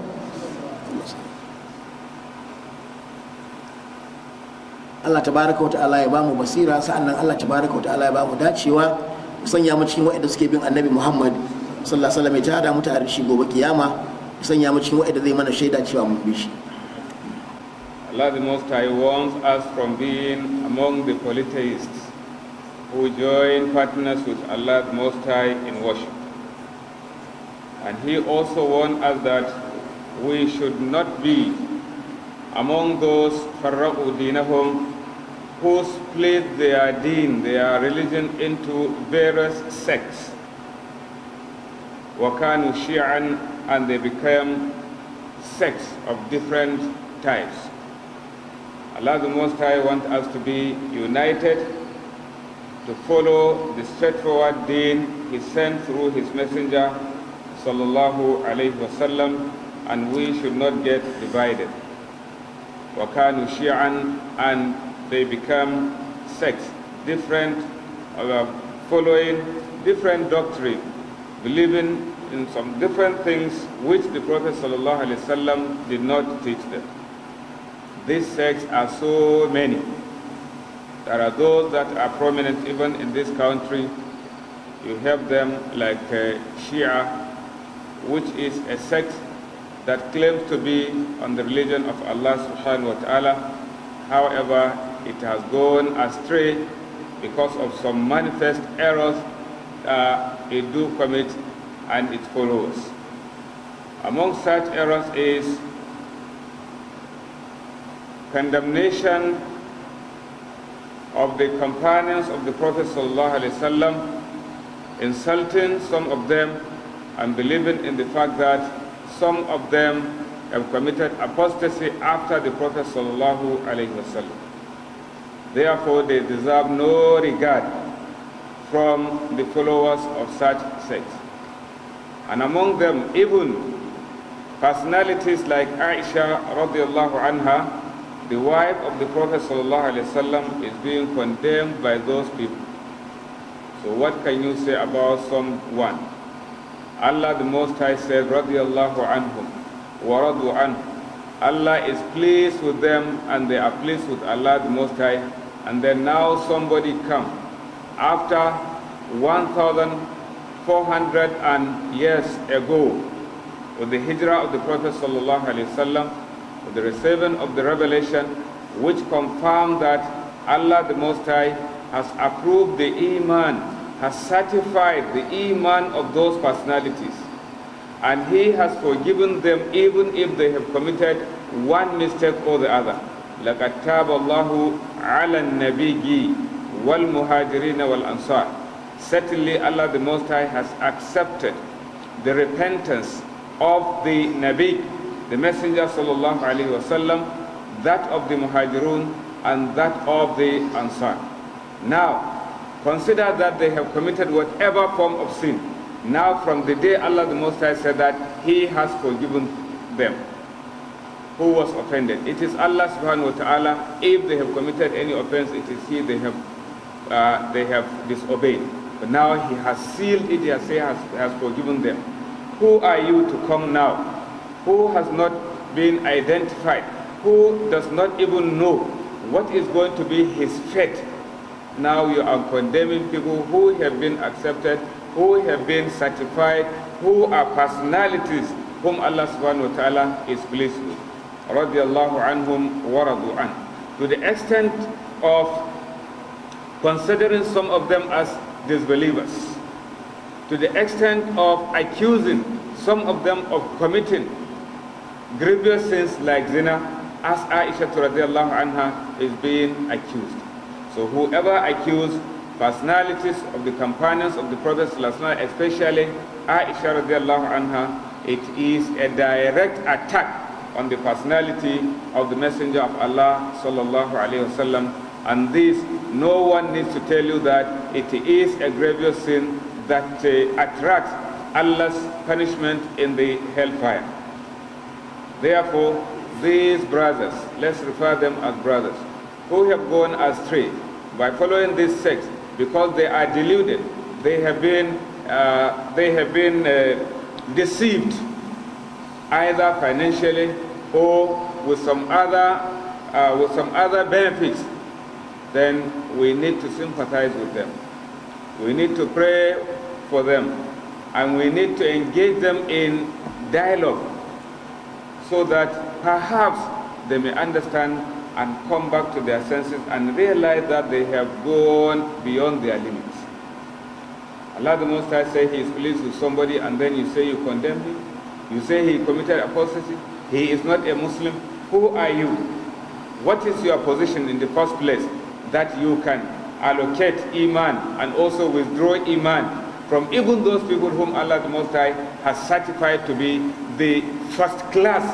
Allah tabaraka wa ta'ala ya bamu basira, sa'annan Allah tabaraka wa ta'ala ya bamu dacewa, sanya mu cikin waɗanda suke bin annabi Muhammad sallallahu alaihi wasallam, ya tada mu tare da shi gobe kiyama, sanya mu cikin waɗanda zai mana shaida cewa mun bi shi. Allah the Most High warns us from being among the polytheists who join partners with Allah the Most High in worship. And He also warned us that we should not be among those farraqu dinahum, who split their deen, their religion, into various sects. وَكَانُوا شِيَعًا, and they became sects of different types. Allah the Most High wants us to be united, to follow the straightforward deen He sent through His Messenger, sallallahu alayhi wasallam, and we should not get divided. وَكَانُوا شِيَعًا, and they become sects, different, uh, following different doctrine, believing in some different things which the Prophet ﷺ did not teach them. These sects are so many. There are those that are prominent even in this country. You have them like uh, Shia, which is a sect that claims to be on the religion of Allah subhanahu wa ta'ala. However, it has gone astray because of some manifest errors uh, it do commit and its followers. Among such errors is condemnation of the companions of the Prophet sallallahu alaihi wasallam, insulting some of them and believing in the fact that some of them have committed apostasy after the Prophet sallallahu alaihi wasallam. Therefore, they deserve no regard from the followers of such sects. And among them, even personalities like Aisha radiallahu anha, the wife of the Prophet sallallahu alaihi wasallam, is being condemned by those people. So what can you say about someone Allah the Most High said, radiyallahu anhum wa radu anhu. Allah is pleased with them and they are pleased with Allah the Most High. And then now somebody come after one thousand four hundred years ago with the hijrah of the Prophet sallallahu alaihi wasallam, with the receiving of the revelation, which confirmed that Allah the Most High has approved the iman, has certified the iman of those personalities, and He has forgiven them even if they have committed one mistake or the other. لَقَدْ تَابَ اللَّهُ عَلَى النَّبِيِّ وَالْمُهَاجِرِينَ وَالْأَنصَارِ. Certainly Allah the Most High has accepted the repentance of the Nabi, the Messenger sallallahu alaihi wasallam, that of the Muhajirun and that of the Ansar. Now, consider that they have committed whatever form of sin. Now, from the day Allah the Most High said that He has forgiven them who was offended. It is Allah subhanahu wa ta'ala. If they have committed any offense, it is He they have uh, they have disobeyed. But now He has sealed it, He has, he has, has forgiven them. Who are you to come now? Who has not been identified? Who does not even know what is going to be his fate? Now you are condemning people who have been accepted, who have been certified, who are personalities whom Allah subhanahu wa ta'ala is pleased with. Radiallahu anhum wa radu an. To the extent of considering some of them as disbelievers, to the extent of accusing some of them of committing grievous sins like zina, as Aisha radiallahu anha is being accused. So whoever accused personalities of the companions of the Prophet sallallahu alaihi wasallam, especially Aisha radiallahu anha, it is a direct attack on the personality of the Messenger of Allah sallallahu alaihi wasallam. And this, no one needs to tell you that it is a grievous sin that uh, attracts Allah's punishment in the hellfire. Therefore, these brothers, let's refer them as brothers, who have gone astray by following this sect because they are deluded, they have been, uh, they have been uh, deceived, either financially or with some other, uh, with some other benefits, then we need to sympathize with them. We need to pray for them, and we need to engage them in dialogue so that perhaps they may understand and come back to their senses and realize that they have gone beyond their limits. Allah the Most High says He is pleased with somebody, and then you say you condemn him. You say he committed apostasy. He is not a Muslim. Who are you? What is your position in the first place that you can allocate Iman and also withdraw Iman from even those people whom Allah the Most High has certified to be the first class,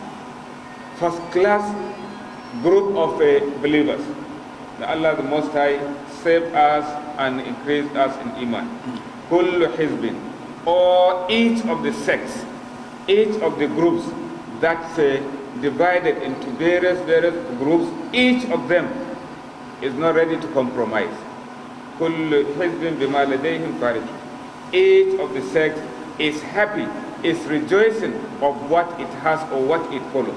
first class group of uh, believers? May Allah the Most High save us and increase us in Iman. Kullu hizbin, or each of the sects, each of the groups that's uh, divided into various, various groups, each of them is not ready to compromise. Kullu hizbin bima ladayhim farih. Each of the sects is happy, is rejoicing of what it has or what it follows.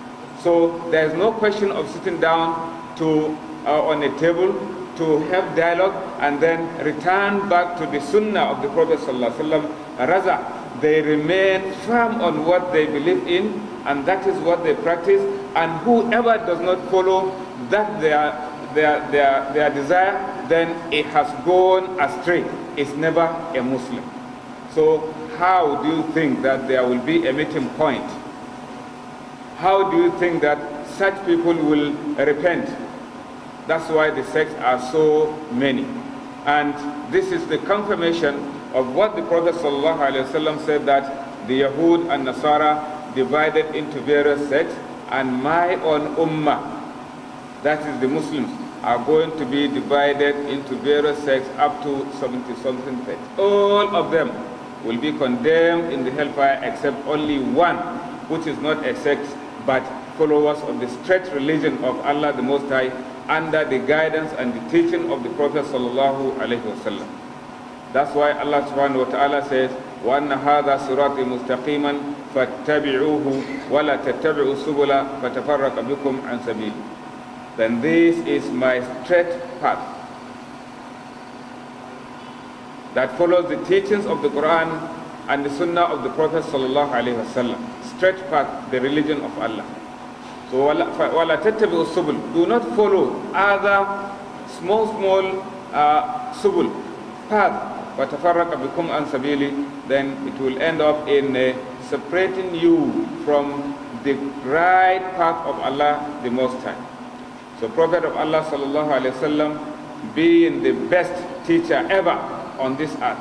So there is no question of sitting down to uh, on a table to have dialogue and then return back to the sunnah of the Prophet sallallahu alaihi wasallam. Rather, they remain firm on what they believe in, and that is what they practice. And whoever does not follow that their their their their desire, then it has gone astray. It's never a Muslim. So how do you think that there will be a meeting point? How do you think that such people will repent? That's why the sects are so many. And this is the confirmation of what the Prophet ﷺ said, that the Yahud and Nasara divided into various sects, and my own ummah, that is the Muslims, are going to be divided into various sects up to seventy something sects. All of them will be condemned in the hellfire except only one, which is not a sect but followers of the straight religion of Allah the Most High, under the guidance and the teaching of the Prophet sallallahu alaihi wasallam. That's why Allah subhanahu wa ta'ala says, وأن هذا صراطي مستقيما فاتبعوه ولا تتبعوا السبل فتفرق بكم عن سبيله. Then this is my straight path that follows the teachings of the Quran and the Sunnah of the Prophet sallallahu alaihi wasallam. Straight path, the religion of Allah. So وَلَا تَتَّبِعُوا السُّبُلَ, do not follow other small small uh, subul path. وَتَفَرَّقَ بِكُمْ عَنْ سَبِيلِ, then it will end up in uh, separating you from the right path of Allah the Most High. So Prophet of Allah sallallahu alaihi wasallam, being the best teacher ever on this earth,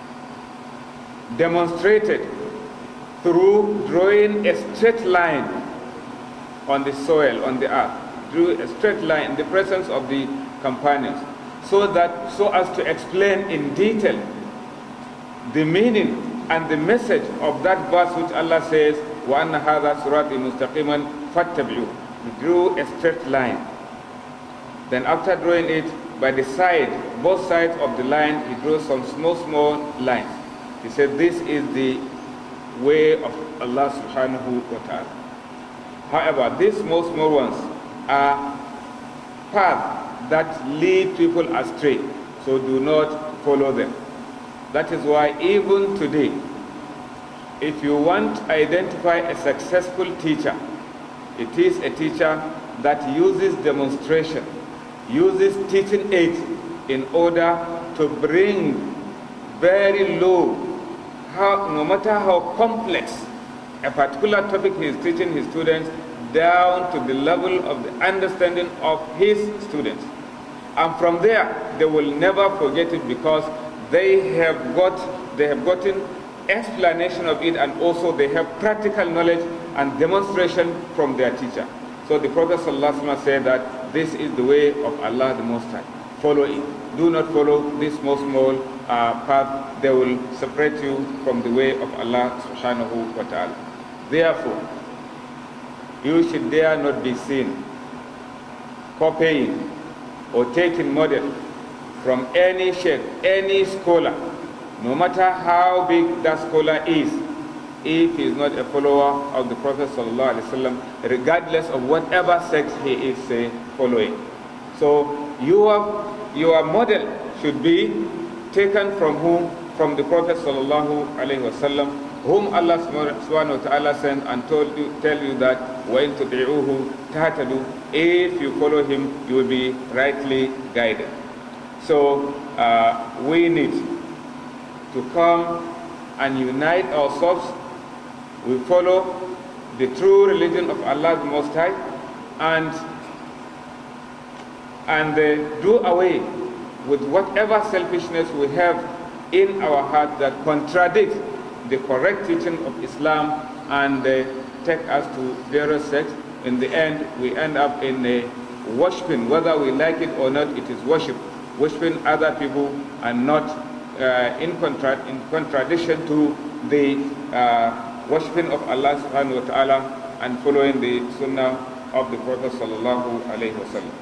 demonstrated through drawing a straight line on the soil, on the earth, drew a straight line in the presence of the companions, so that so as to explain in detail the meaning and the message of that verse which Allah says, وَأَنَّ هَذَا صِرَاطِي مُسْتَقِيمًا فَاتَّبِعُوهُ. He drew a straight line. Then after drawing it, by the side, both sides of the line, he drew some small, small lines. He said, this is the way of Allah subhanahu wa ta'ala. However, these small, small ones are paths that lead people astray, so do not follow them. That is why even today, if you want to identify a successful teacher, it is a teacher that uses demonstration, uses teaching aids in order to bring very low, how, no matter how complex a particular topic he is teaching his students, down to the level of the understanding of his students. And from there, they will never forget it, because they have got, they have gotten explanation of it, and also they have practical knowledge and demonstration from their teacher. So the Prophet ﷺ said that this is the way of Allah the Most High. Follow it. Do not follow this small, small uh, path. They will separate you from the way of Allah subhanahu wa ta'ala. Therefore, you should dare not be seen copying or taking model from any sheikh, any scholar, no matter how big that scholar is, if he is not a follower of the Prophet sallallahu alaihi wasallam, regardless of whatever sect he is uh, following. So your your model should be taken from whom? From the Prophet sallallahu alaihi wasallam, whom Allah subhanahu wa ta'ala sent and told you, tell you that وَإِن تُطِيعُوهُ تَهْتَدُوا, if you follow him, you will be rightly guided. So uh, we need to come and unite ourselves. We follow the true religion of Allah the Most High, and and uh, do away with whatever selfishness we have in our heart that contradicts the correct teaching of Islam, and uh, take us to various sects. In the end, we end up in a worshiping, whether we like it or not, it is worship, worshiping other people, and not uh, in, contra in contradiction to the uh, worshiping of Allah subhanahu wa ta'ala and following the sunnah of the Prophet sallallahu alayhi wa sallam.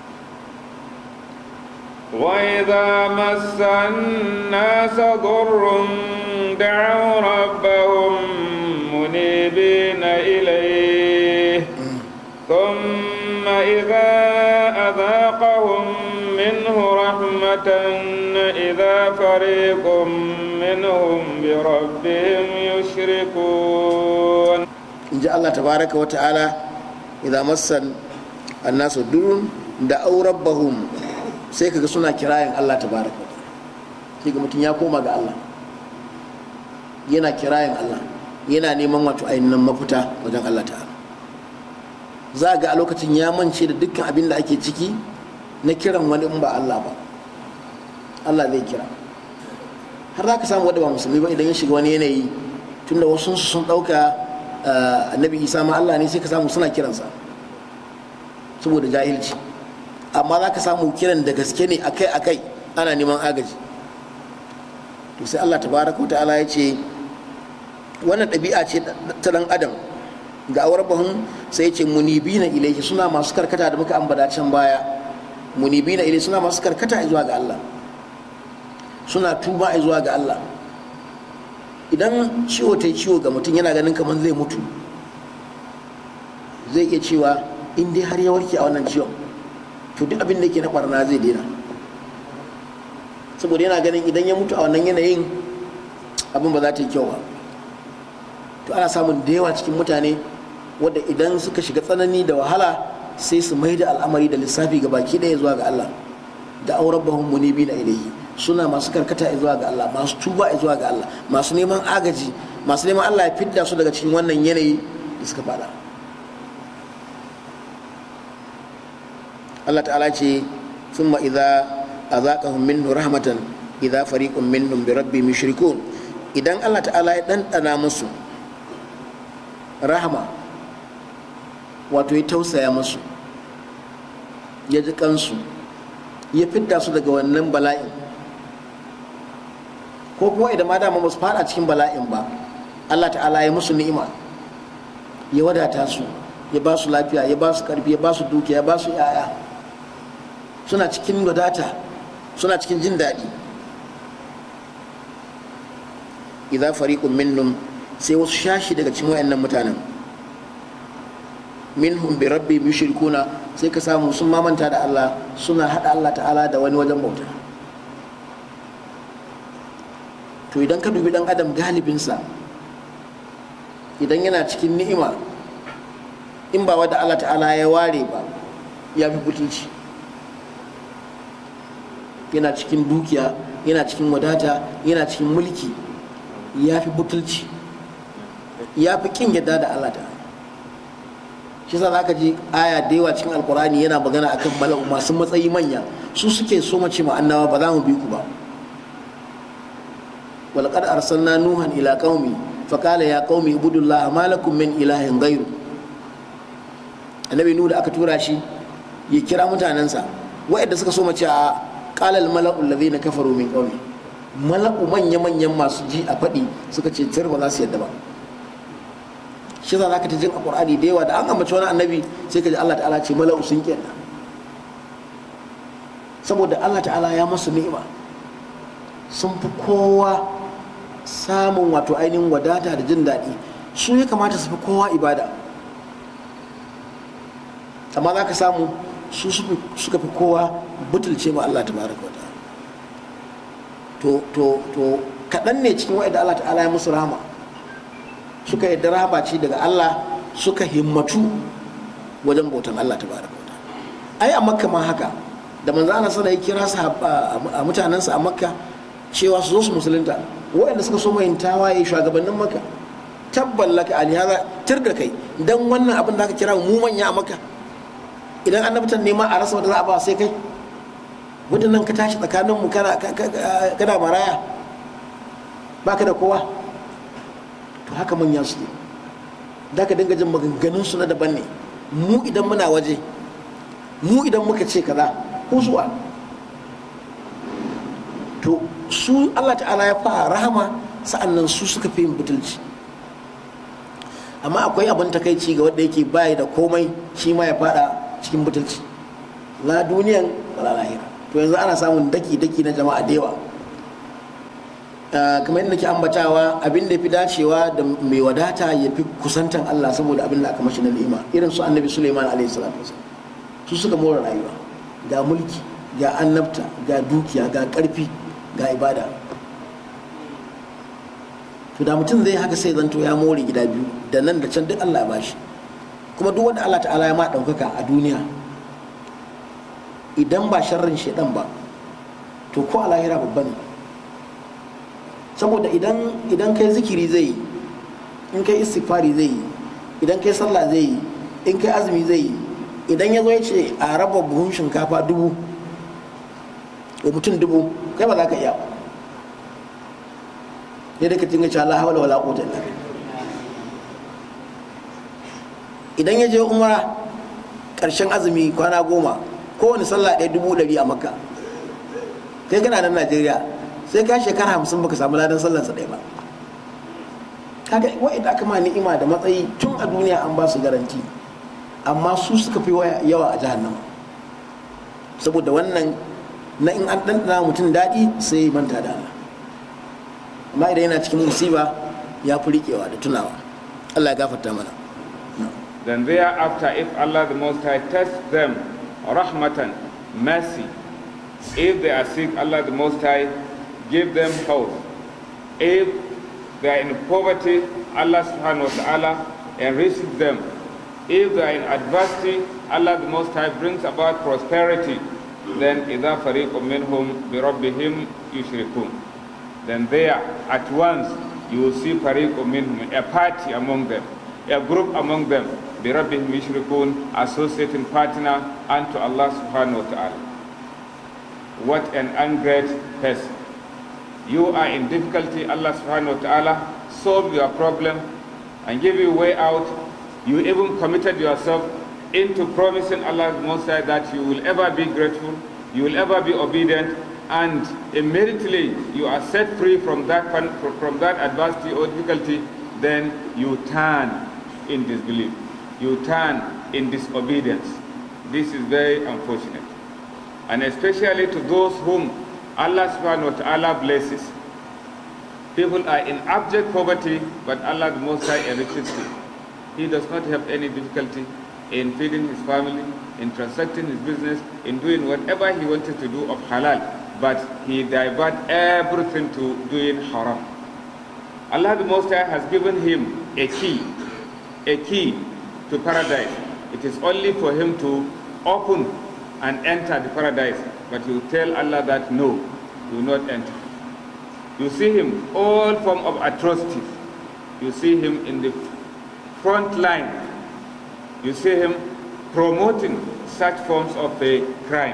وَإِذَا مَسَّ النَّاسَ ضُرٌّ دَعَوْا رَبَّهُمْ مُنِيبِينَ إِلَيْهِ ثُمَّ إِذَا أَذَاقَهُم مِّنْهُ رَحْمَةً إِذَا فَرِيقٌ مِّنْهُمْ بِرَبِّهِمْ يُشْرِكُونَ. إن جاء الله تبارك وتعالى إذا مس الناس ضر دعوا ربهم، sai kaga suna kirayen Allah tabaraka wa ta'ala. Sai ga mutum ya koma ga Allah, yana kirayen Allah, yana neman wato ainihin mafita wajen Allah ta'ala. Za ga a lokacin ya mance da dukkan abin da ake ciki na kiran wani in ba Allah ba. Allah zai kira. Har za ka samu wanda ba musulmi ba, idan ya shiga wani yanayi, tunda wasu sun ɗauka annabi Isa ma Allah ne, sai ka samu suna kiransa saboda jahilci. Amma za ka samu kiran da gaske ne akai-akai, ana neman agaji. To sai Allah tabaraka wa ta'ala ya ce wannan ɗabi'a ce ta ɗan adam. Ga awarbahum sai ya ce munibina ilaihi, suna masu karkata, da muka ambata can baya. Munibina ilaihi, suna masu karkata zuwa ga Allah, suna tuba zuwa ga Allah. idan ciwo ta yi ciwo ga mutum yana ganin kamar zai mutu, zai iya cewa in dai har ya warke a wannan ciwon to duk abin da yake na barna zai daina, saboda yana ganin idan ya mutu a wannan yanayin abin ba za ta yi kyau ba. To ana samun da yawa cikin mutane wadda idan suka shiga tsanani da wahala sai su mai da al'amari da lissafi ga baki ɗaya zuwa ga Allah, da auren bahun munibi na ilahi, suna masu karkata zuwa ga Allah, masu tuba zuwa ga Allah, masu neman agaji, masu neman Allah ya fidda su daga cikin wannan yanayi da suka fada. Allah ta'ala ce thumma idza azaqahum minhu rahmatan idza fariqun minhum bi rabbihim yushrikun. Idan Allah ta'ala ya ɗanɗana musu rahama, wato ya tausaya musu, ya ji kansu, ya fidda su daga wannan bala'in, ko kuma idan ma dama ba su fada cikin bala'in ba, Allah ta'ala ya musu ni'ima, ya wadata su, ya ba su lafiya, ya ba su karfi, ya ba su dukiya, ya ba su yaya, suna cikin wadata, suna cikin jin daɗi. idza fariqun minhum, sai wasu shashi daga cikin wayannan mutanen, minhum bi rabbihim yushrikuna, sai ka samu sun mamanta da Allah, suna hada Allah ta'ala da wani wajen bauta. To idan ka dubi dan adam galibinsa, idan yana cikin ni'ima, in ba wadda Allah ta'ala ya ware ba, ya fi butulci. Yana cikin dukiya, yana cikin wadata, yana cikin mulki, ya fi butulci, ya fi kin yadda da Allah ta'ala. shi sa za ka ji aya da yawa cikin alkurani yana magana akan mala'u masu matsayi manya, su suke so mace ma annawa ba za mu bi ku ba. walaqad arsalna nuhan ila qaumi faqala ya qaumi ibudullaha ma lakum min ilahin ghayru. annabi nuhu da aka tura shi ya kira mutanensa, wa'anda suka so mace a qala al mala'u alladhina kafaru min qaumi, mala'u manya manyan masu ji a faɗi suka ce tir ba za su yadda ba. shi za ka ta jin a ƙur'ani da yawa da an ambaci wani annabi sai ka ji Allah ta'ala ce mala'u sun kenan, saboda Allah ta'ala ya masu ni'ima, sun fi kowa samun wato ainihin wadata da jin daɗi, su ya kamata su fi kowa ibada, amma za ka samu su suka fi kowa butulce ma Allah tabaraka wa ta'ala. to to to kaɗan ne cikin wa'ida Allah ta'ala ya musu rahama, suka yadda rahama ce daga Allah, suka himmatu wajen bautan Allah tabaraka wa ta'ala. ai a makka ma haka, da manzo Allah sallallahu alaihi wasallam ya kira a mutanensa a makka cewa su zo su musulunta, waɗanda suka so mai tawaye shugabannin makka, tabban laka alihaza tir da kai dan wannan abin da aka kira mu manya a makka, idan annabtan nema a rasa wanda za a ba sai kai, wadannan ka tashi tsakanin mu kana kana maraya baka da kowa. to haka manya su ne, da ka dinga jin maganganun su na daban ne. mu idan muna waje, mu idan muka ce kaza ko zuwa, to su Allah ta'ala ya fara rahama, sa'annan su suka fi yin butulci. amma akwai abin takaici ga wanda yake bayi da komai, shi ma ya fada cikin butulci, la duniyan wala lahira. to yanzu ana samun daki-daki na jama'a da yawa. kamar yadda ke ambatawa, abin da fi dacewa da mai wadata ya fi kusantan Allah saboda abin da aka mashi na ni'ima, irin su annabi Sulaiman alaihi salatu wasallam, su suka more rayuwa, ga mulki, ga annabta, ga dukiya, ga karfi, ga ibada. to da mutum zai haka sai zanto ya more gida biyu, da nan da can duk Allah ya bashi. kuma duk wanda Allah ta'ala ya ma ɗaukaka a duniya, idan ba sharrin shaidan ba, to ko a lahira babba ne. saboda idan idan kai zikiri zai yi, in kai istighfari zai yi, idan kai sallah zai yi, in kai azumi zai yi, idan ya zo ya ce a raba buhun shinkafa dubu wa mutum dubu, kai ba za ka iya ba, yadda ka tinga cewa la hawla wala quwwata illa billah. idan ya je umara ƙarshen azumi kwana goma, kowane sallah ɗaya dubu ɗari a makka, kai kana nan Najeriya sai ka shekara hamsin baka samu ladan sallansa ɗaya ba. kaga wa'ida aka ma ni'ima da matsayi tun a duniya an ba su garanti, amma su suka fi yawa a jahannama, saboda wannan na in an ɗanɗana mutum daɗi sai ya manta da Allah. amma idan yana cikin musiba ya fi riƙewa da tunawa. Allah ya gafarta mana. Then thereafter, if Allah the Most High tests them rahmatan, mercy, if they are sick, Allah the Most High give them health. If they are in poverty, Allah subhanahu wa ta'ala enriches them. If they are in adversity, Allah the Most High brings about prosperity. Then إِذَا فَرِيقٌ مِّنْهُمْ بِرَبِّهِمْ يُشْرِكُونَ. Then there, at once, you will see فَرِيقٌ مِّنْهُمْ, a party among them, a group among them, بِرَبِّهِمْ يُشْرِكُونَ, associating partner unto Allah subhanahu wa ta'ala. What an ungrateful person. You are in difficulty, Allah subhanahu wa ta'ala solve your problem and give you a way out. You even committed yourself into promising Allah Most High that you will ever be grateful, you will ever be obedient, and immediately you are set free from that from that adversity or difficulty, then you turn in disbelief, you turn in disobedience. This is very unfortunate, and especially to those whom Allah subhanahu wa ta'ala blesses. People are in abject poverty, but Allah the Most High enriches them. He does not have any difficulty in feeding his family, in transacting his business, in doing whatever he wanted to do of halal, but he divert everything to doing haram. Allah the Most High has given him a key, a key to paradise. It is only for him to open and enter the paradise, but you tell Allah that no, you will not enter. You see him all form of atrocities. You see him in the front line. You see him promoting such forms of a crime.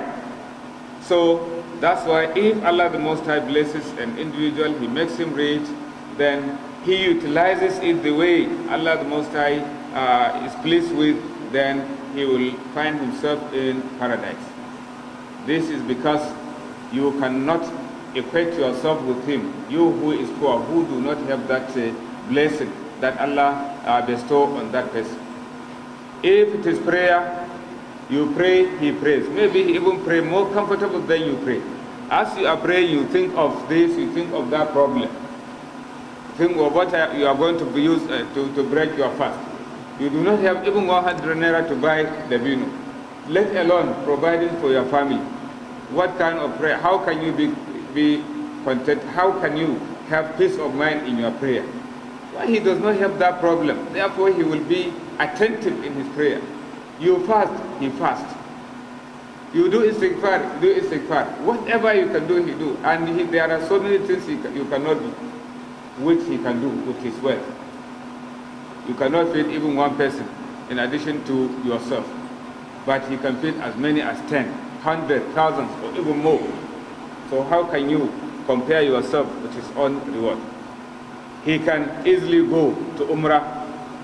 So that's why if Allah the Most High blesses an individual, he makes him rich, then he utilizes it the way Allah the Most High uh, is pleased with, then he will find himself in paradise. This is because you cannot equate yourself with him, you who is poor, who do not have that uh, blessing that Allah uh, bestow on that person. If it is prayer, you pray, he prays. Maybe he even pray more comfortable than you pray. As you are praying, you think of this, you think of that problem. Think of what you are going to be used uh, to, to break your fast. You do not have even one hundred naira to buy the vino, let alone providing for your family. What kind of prayer? How can you be, be content? How can you have peace of mind in your prayer? Well, he does not have that problem. Therefore, he will be attentive in his prayer. You fast, he fasts. You do istighfar, do istighfar. Whatever you can do, he do. And he, there are so many things he, you cannot do, which he can do with his wealth. You cannot feed even one person in addition to yourself. But he can feed as many as ten, hundred, thousands, or even more. So how can you compare yourself with his own reward? He can easily go to Umrah,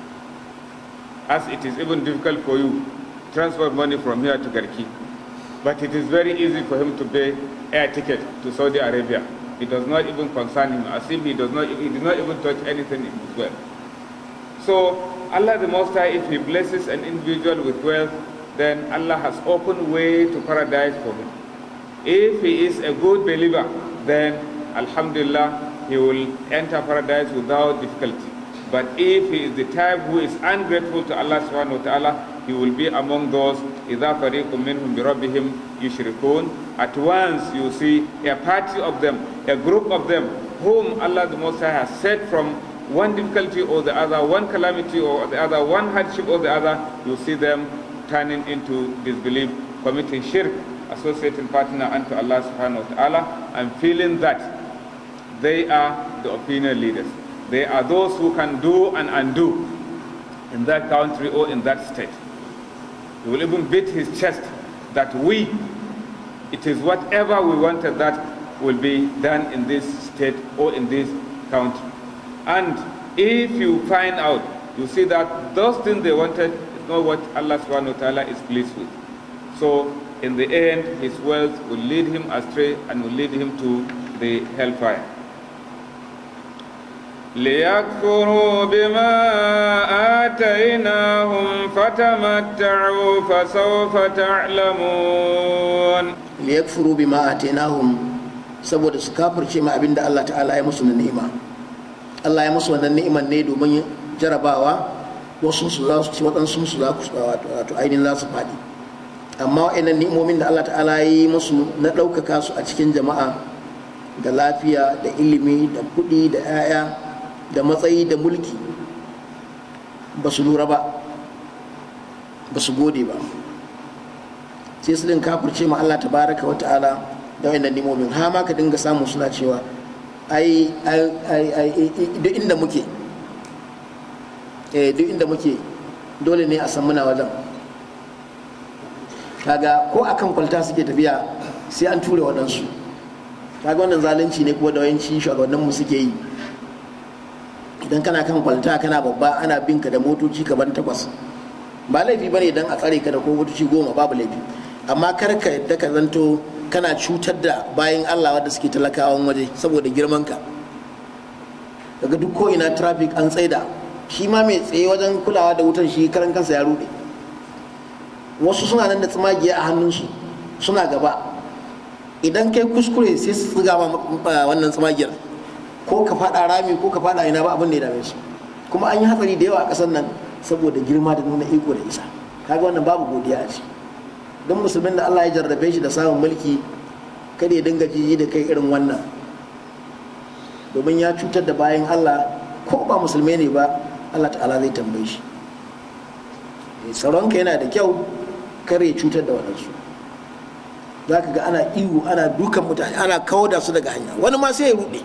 as it is even difficult for you to transfer money from here to Garki. But it is very easy for him to pay air ticket to Saudi Arabia. It does not even concern him, as if he does not, he did not even touch anything in his wealth. So Allah the Most High, if he blesses an individual with wealth, then Allah has opened way to paradise for him. If he is a good believer, then Alhamdulillah, he will enter paradise without difficulty. But if he is the type who is ungrateful to Allah subhanahu wa ta'ala, he will be among those إِذَا فَرِيقٌ مِّنْهُمْ بِرَبِّهِمْ يُشْرِكُونَ. At once you see a party of them, a group of them, whom Allah the Most High has set from one difficulty or the other, one calamity or the other, one hardship or the other, you see them turning into disbelief, committing shirk, associating partner unto Allah subhanahu wa ta'ala, and feeling that they are the opinion leaders. They are those who can do and undo in that country or in that state. He will even beat his chest that we, it is whatever we wanted that will be done in this state or in this country. And if you find out, you see that those things they wanted is not what Allah subhanahu wa ta'ala is pleased with. So in the end, his wealth will lead him astray and will lead him to the hellfire. ليكفروا بما آتيناهم فتمتعوا فسوف تعلمون. ليكفروا بما آتيناهم saboda su kafirce ma abin da Allah ta'ala ya musu na ni'ima. Allah ya musu wannan ni'iman ne domin jarabawa, wasu su za su ci, waɗansu su za su wato ainihin za su faɗi. Amma wa'annan ni'imomin da Allah ta'ala ya yi musu na ɗaukaka su a cikin jama'a, da lafiya, da ilimi, da kuɗi, da 'ya'ya, da matsayi, da mulki, ba su lura ba, ba su gode ba, sai su din kafirce ma Allah tabaraka wa ta'ala da wayannan nimomin. Ha ma ka dinga samu suna cewa ai ai ai duk inda muke eh duk inda muke dole ne a san muna wajen. Kaga ko akan kwalta suke tafiya sai an ture waɗansu. Kaga wannan zalunci ne kuma da wayanci shugabannin mu suke yi. Idan kana kan kwalta kana babba ana bin ka da motoci kaban takwas, ba laifi bane idan a tsare ka da ko motoci goma, babu laifi, amma kar ka yadda ka zanto kana cutar da bayan Allah wanda suke talakawan waje saboda girman ka. Daga duk ko ina traffic an tsaida, shi ma mai tsaye wajen kulawa da wutan shi karan kansa ya rude. Wasu suna nan da tsumagiya a hannunsu suna gaba, idan kai kuskure sai su tsiga ma wannan tsumagiyar, ko ka fada rami ko ka fada ina, ba abin da ya dame su. Kuma an yi hatsari da yawa a ƙasar nan saboda girma da nuna iko da isa. Kaga wannan babu godiya a ciki. Don musulmin da Allah ya jarrabe shi da samun mulki, kada ya dinga jiji da kai irin wannan, domin ya cutar da bayan Allah. Ko ba musulmai ne ba, Allah ta'ala zai tambaye shi. Tsaronka yana da kyau, kare ya cutar da waɗansu. Za ka ga ana ihu, ana dukan mutane, ana kawo da su daga hanya, wani ma sai ya ruɗe.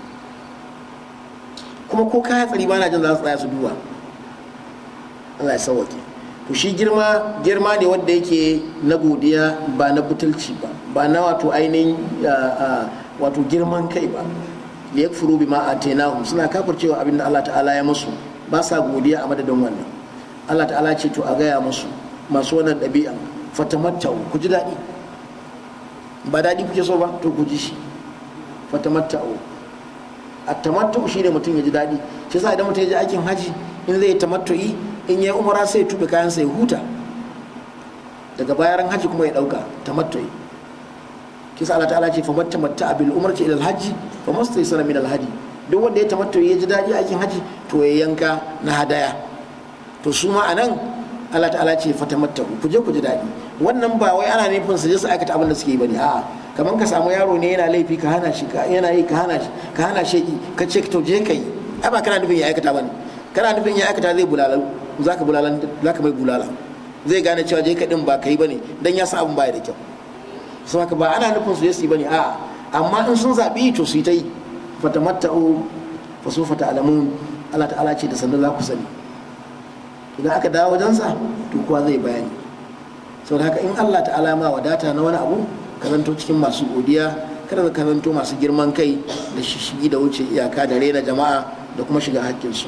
Kuma ko kaya tsari ba na jin za su tsaya su duba. Allah ya sauwake. To shi girma girma ne wanda yake na godiya, ba na butulci ba, ba na wato ainihin wato girman kai ba. Da yakfuru bima atainahum, suna kafircewa abin da Allah ta'ala ya musu, ba sa godiya a madadin wannan. Allah ta'ala ce to a gaya musu masu wannan ɗabi'a, fatamattau, ku ji daɗi. Ba daɗi kuke so ba, to ku ji shi. Fatamattau. At-tamattu shine mutum ya ji daɗi. Shi yasa idan mutum ya je aikin haji, in zai tamattu'i, in ya umara sai ya tube kayan sa ya huta, daga bayan haji kuma ya dauka tamattu'i. Kisa Allah ta'ala ce fa mattamatta bil umrati ila al-hajji fa mastaysara min al-hadi. Duk wanda ya tamattu'i ya ji daɗi aikin haji, to ya yanka na hadaya. To su ma anan Allah ta'ala ce fa tamattu, ku je ku ji daɗi. Wannan ba wai ana nufin su je su aikata abin da suke yi bane, a'a. Kaman ka samu yaro ne yana laifi ka hana shi, yana yi ka hana shi, ka hana shi ka ce to je kai, ai ba kana nufin ya aikata bane. Kana nufin ya aikata zai bulala, zaka bulala, zaka mai bulala, zai gane cewa je ka din ba kai bane, dan ya san abin baya da kyau. So haka ba ana nufin su je su yi bane, a'a. Amma in sun zabi to su yi ta yi. Fatamatta'u fa sawfa ta'lamun. Allah ta'ala ce da sanin za ku sani. Idan aka dawo wajensa to kowa zai bayani. Saboda haka in Allah ta'ala ma wadata na wani abu, ka zanto cikin masu godiya, kada ka zanto masu girman kai da shishigi da wuce iyaka da rena jama'a da kuma shiga haƙƙinsu.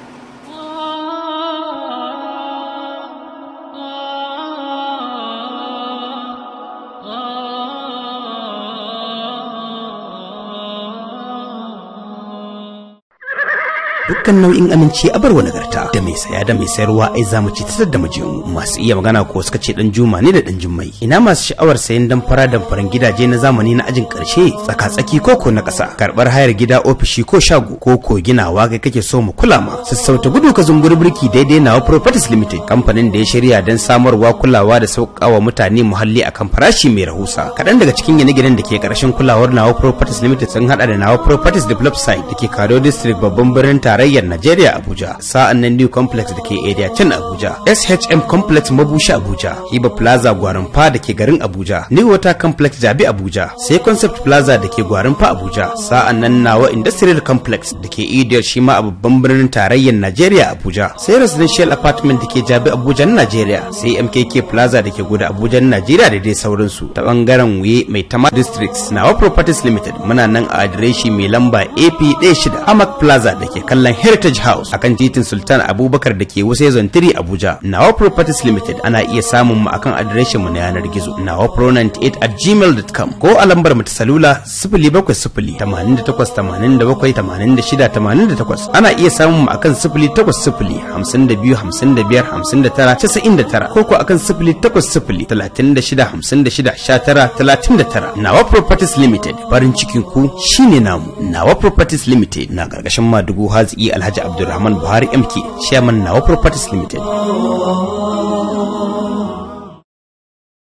Dukkan nau'in aminci a barwa nagarta, da mai saya da mai sayarwa ai zamu ci tattar da majiyu. Masu iya magana ko suka ce dan juma ne da dan jummai. Ina masu sha'awar sayan dan fara da faran gidaje na zamani na ajin karshe, tsaka-tsaki koko na ƙasa, karbar hayar gida, ofishi ko shago, ko ko ginawa kai kake so mu kula ma. Sassauta gudu ka zumburi birki daidai Nawa Properties Limited, kamfanin da ya shirya dan samarwa, kulawa da sauƙawa mutane muhalli akan farashi mai rahusa. Kaɗan daga cikin gine-ginen da ke ƙarshen kulawar Nawa Properties Limited sun haɗa da Nawa Properties Develop Site da ke Kado District, babban birnin tarayyar Najeriya Abuja, sa'an nan New Complex da ke Area ten Abuja, S H M Complex Mabusha Abuja, Hiba Plaza Gwarinfa da ke garin Abuja, New Water Complex Jabi Abuja, sai Concept Plaza da ke Gwarinfa Abuja, sa'an nan Nawa Industrial Complex da ke Idiyar shi ma a babban birnin tarayyar Najeriya Abuja, sai Residential Apartment da ke Jabi Abuja na Najeriya, sai M K K Plaza da ke Guda Abuja na Najeriya da dai sauransu. Ta bangaren Wuye Mai Tama Districts, Nawa Properties Limited muna nan a adireshi mai lamba A P ɗaya shida Amak Plaza da ke kallon kallon Heritage House akan titin Sultan Abubakar da ke Wuse Zone three Abuja. Nawa Properties Limited ana iya samun mu akan adireshin mu na yanar gizo nawapro ninety-eight at gmail dot com ko a lambar mu ta salula sifili bakwai sifili tamanin da takwas tamanin da bakwai tamanin da shida tamanin da takwas. Ana iya samun mu akan sifili takwas sifili hamsin da biyu hamsin da biyar hamsin da tara casa'in da tara ko ko akan sifili takwas sifili talatin da shida hamsin da shida sha tara talatin da tara. Nawa Properties Limited, farin cikin ku shine namu. Nawa Properties Limited na gargashin Madugu Haziki Alhaji Abdulrahman Buhari M K, Chairman Nawa Properties Limited.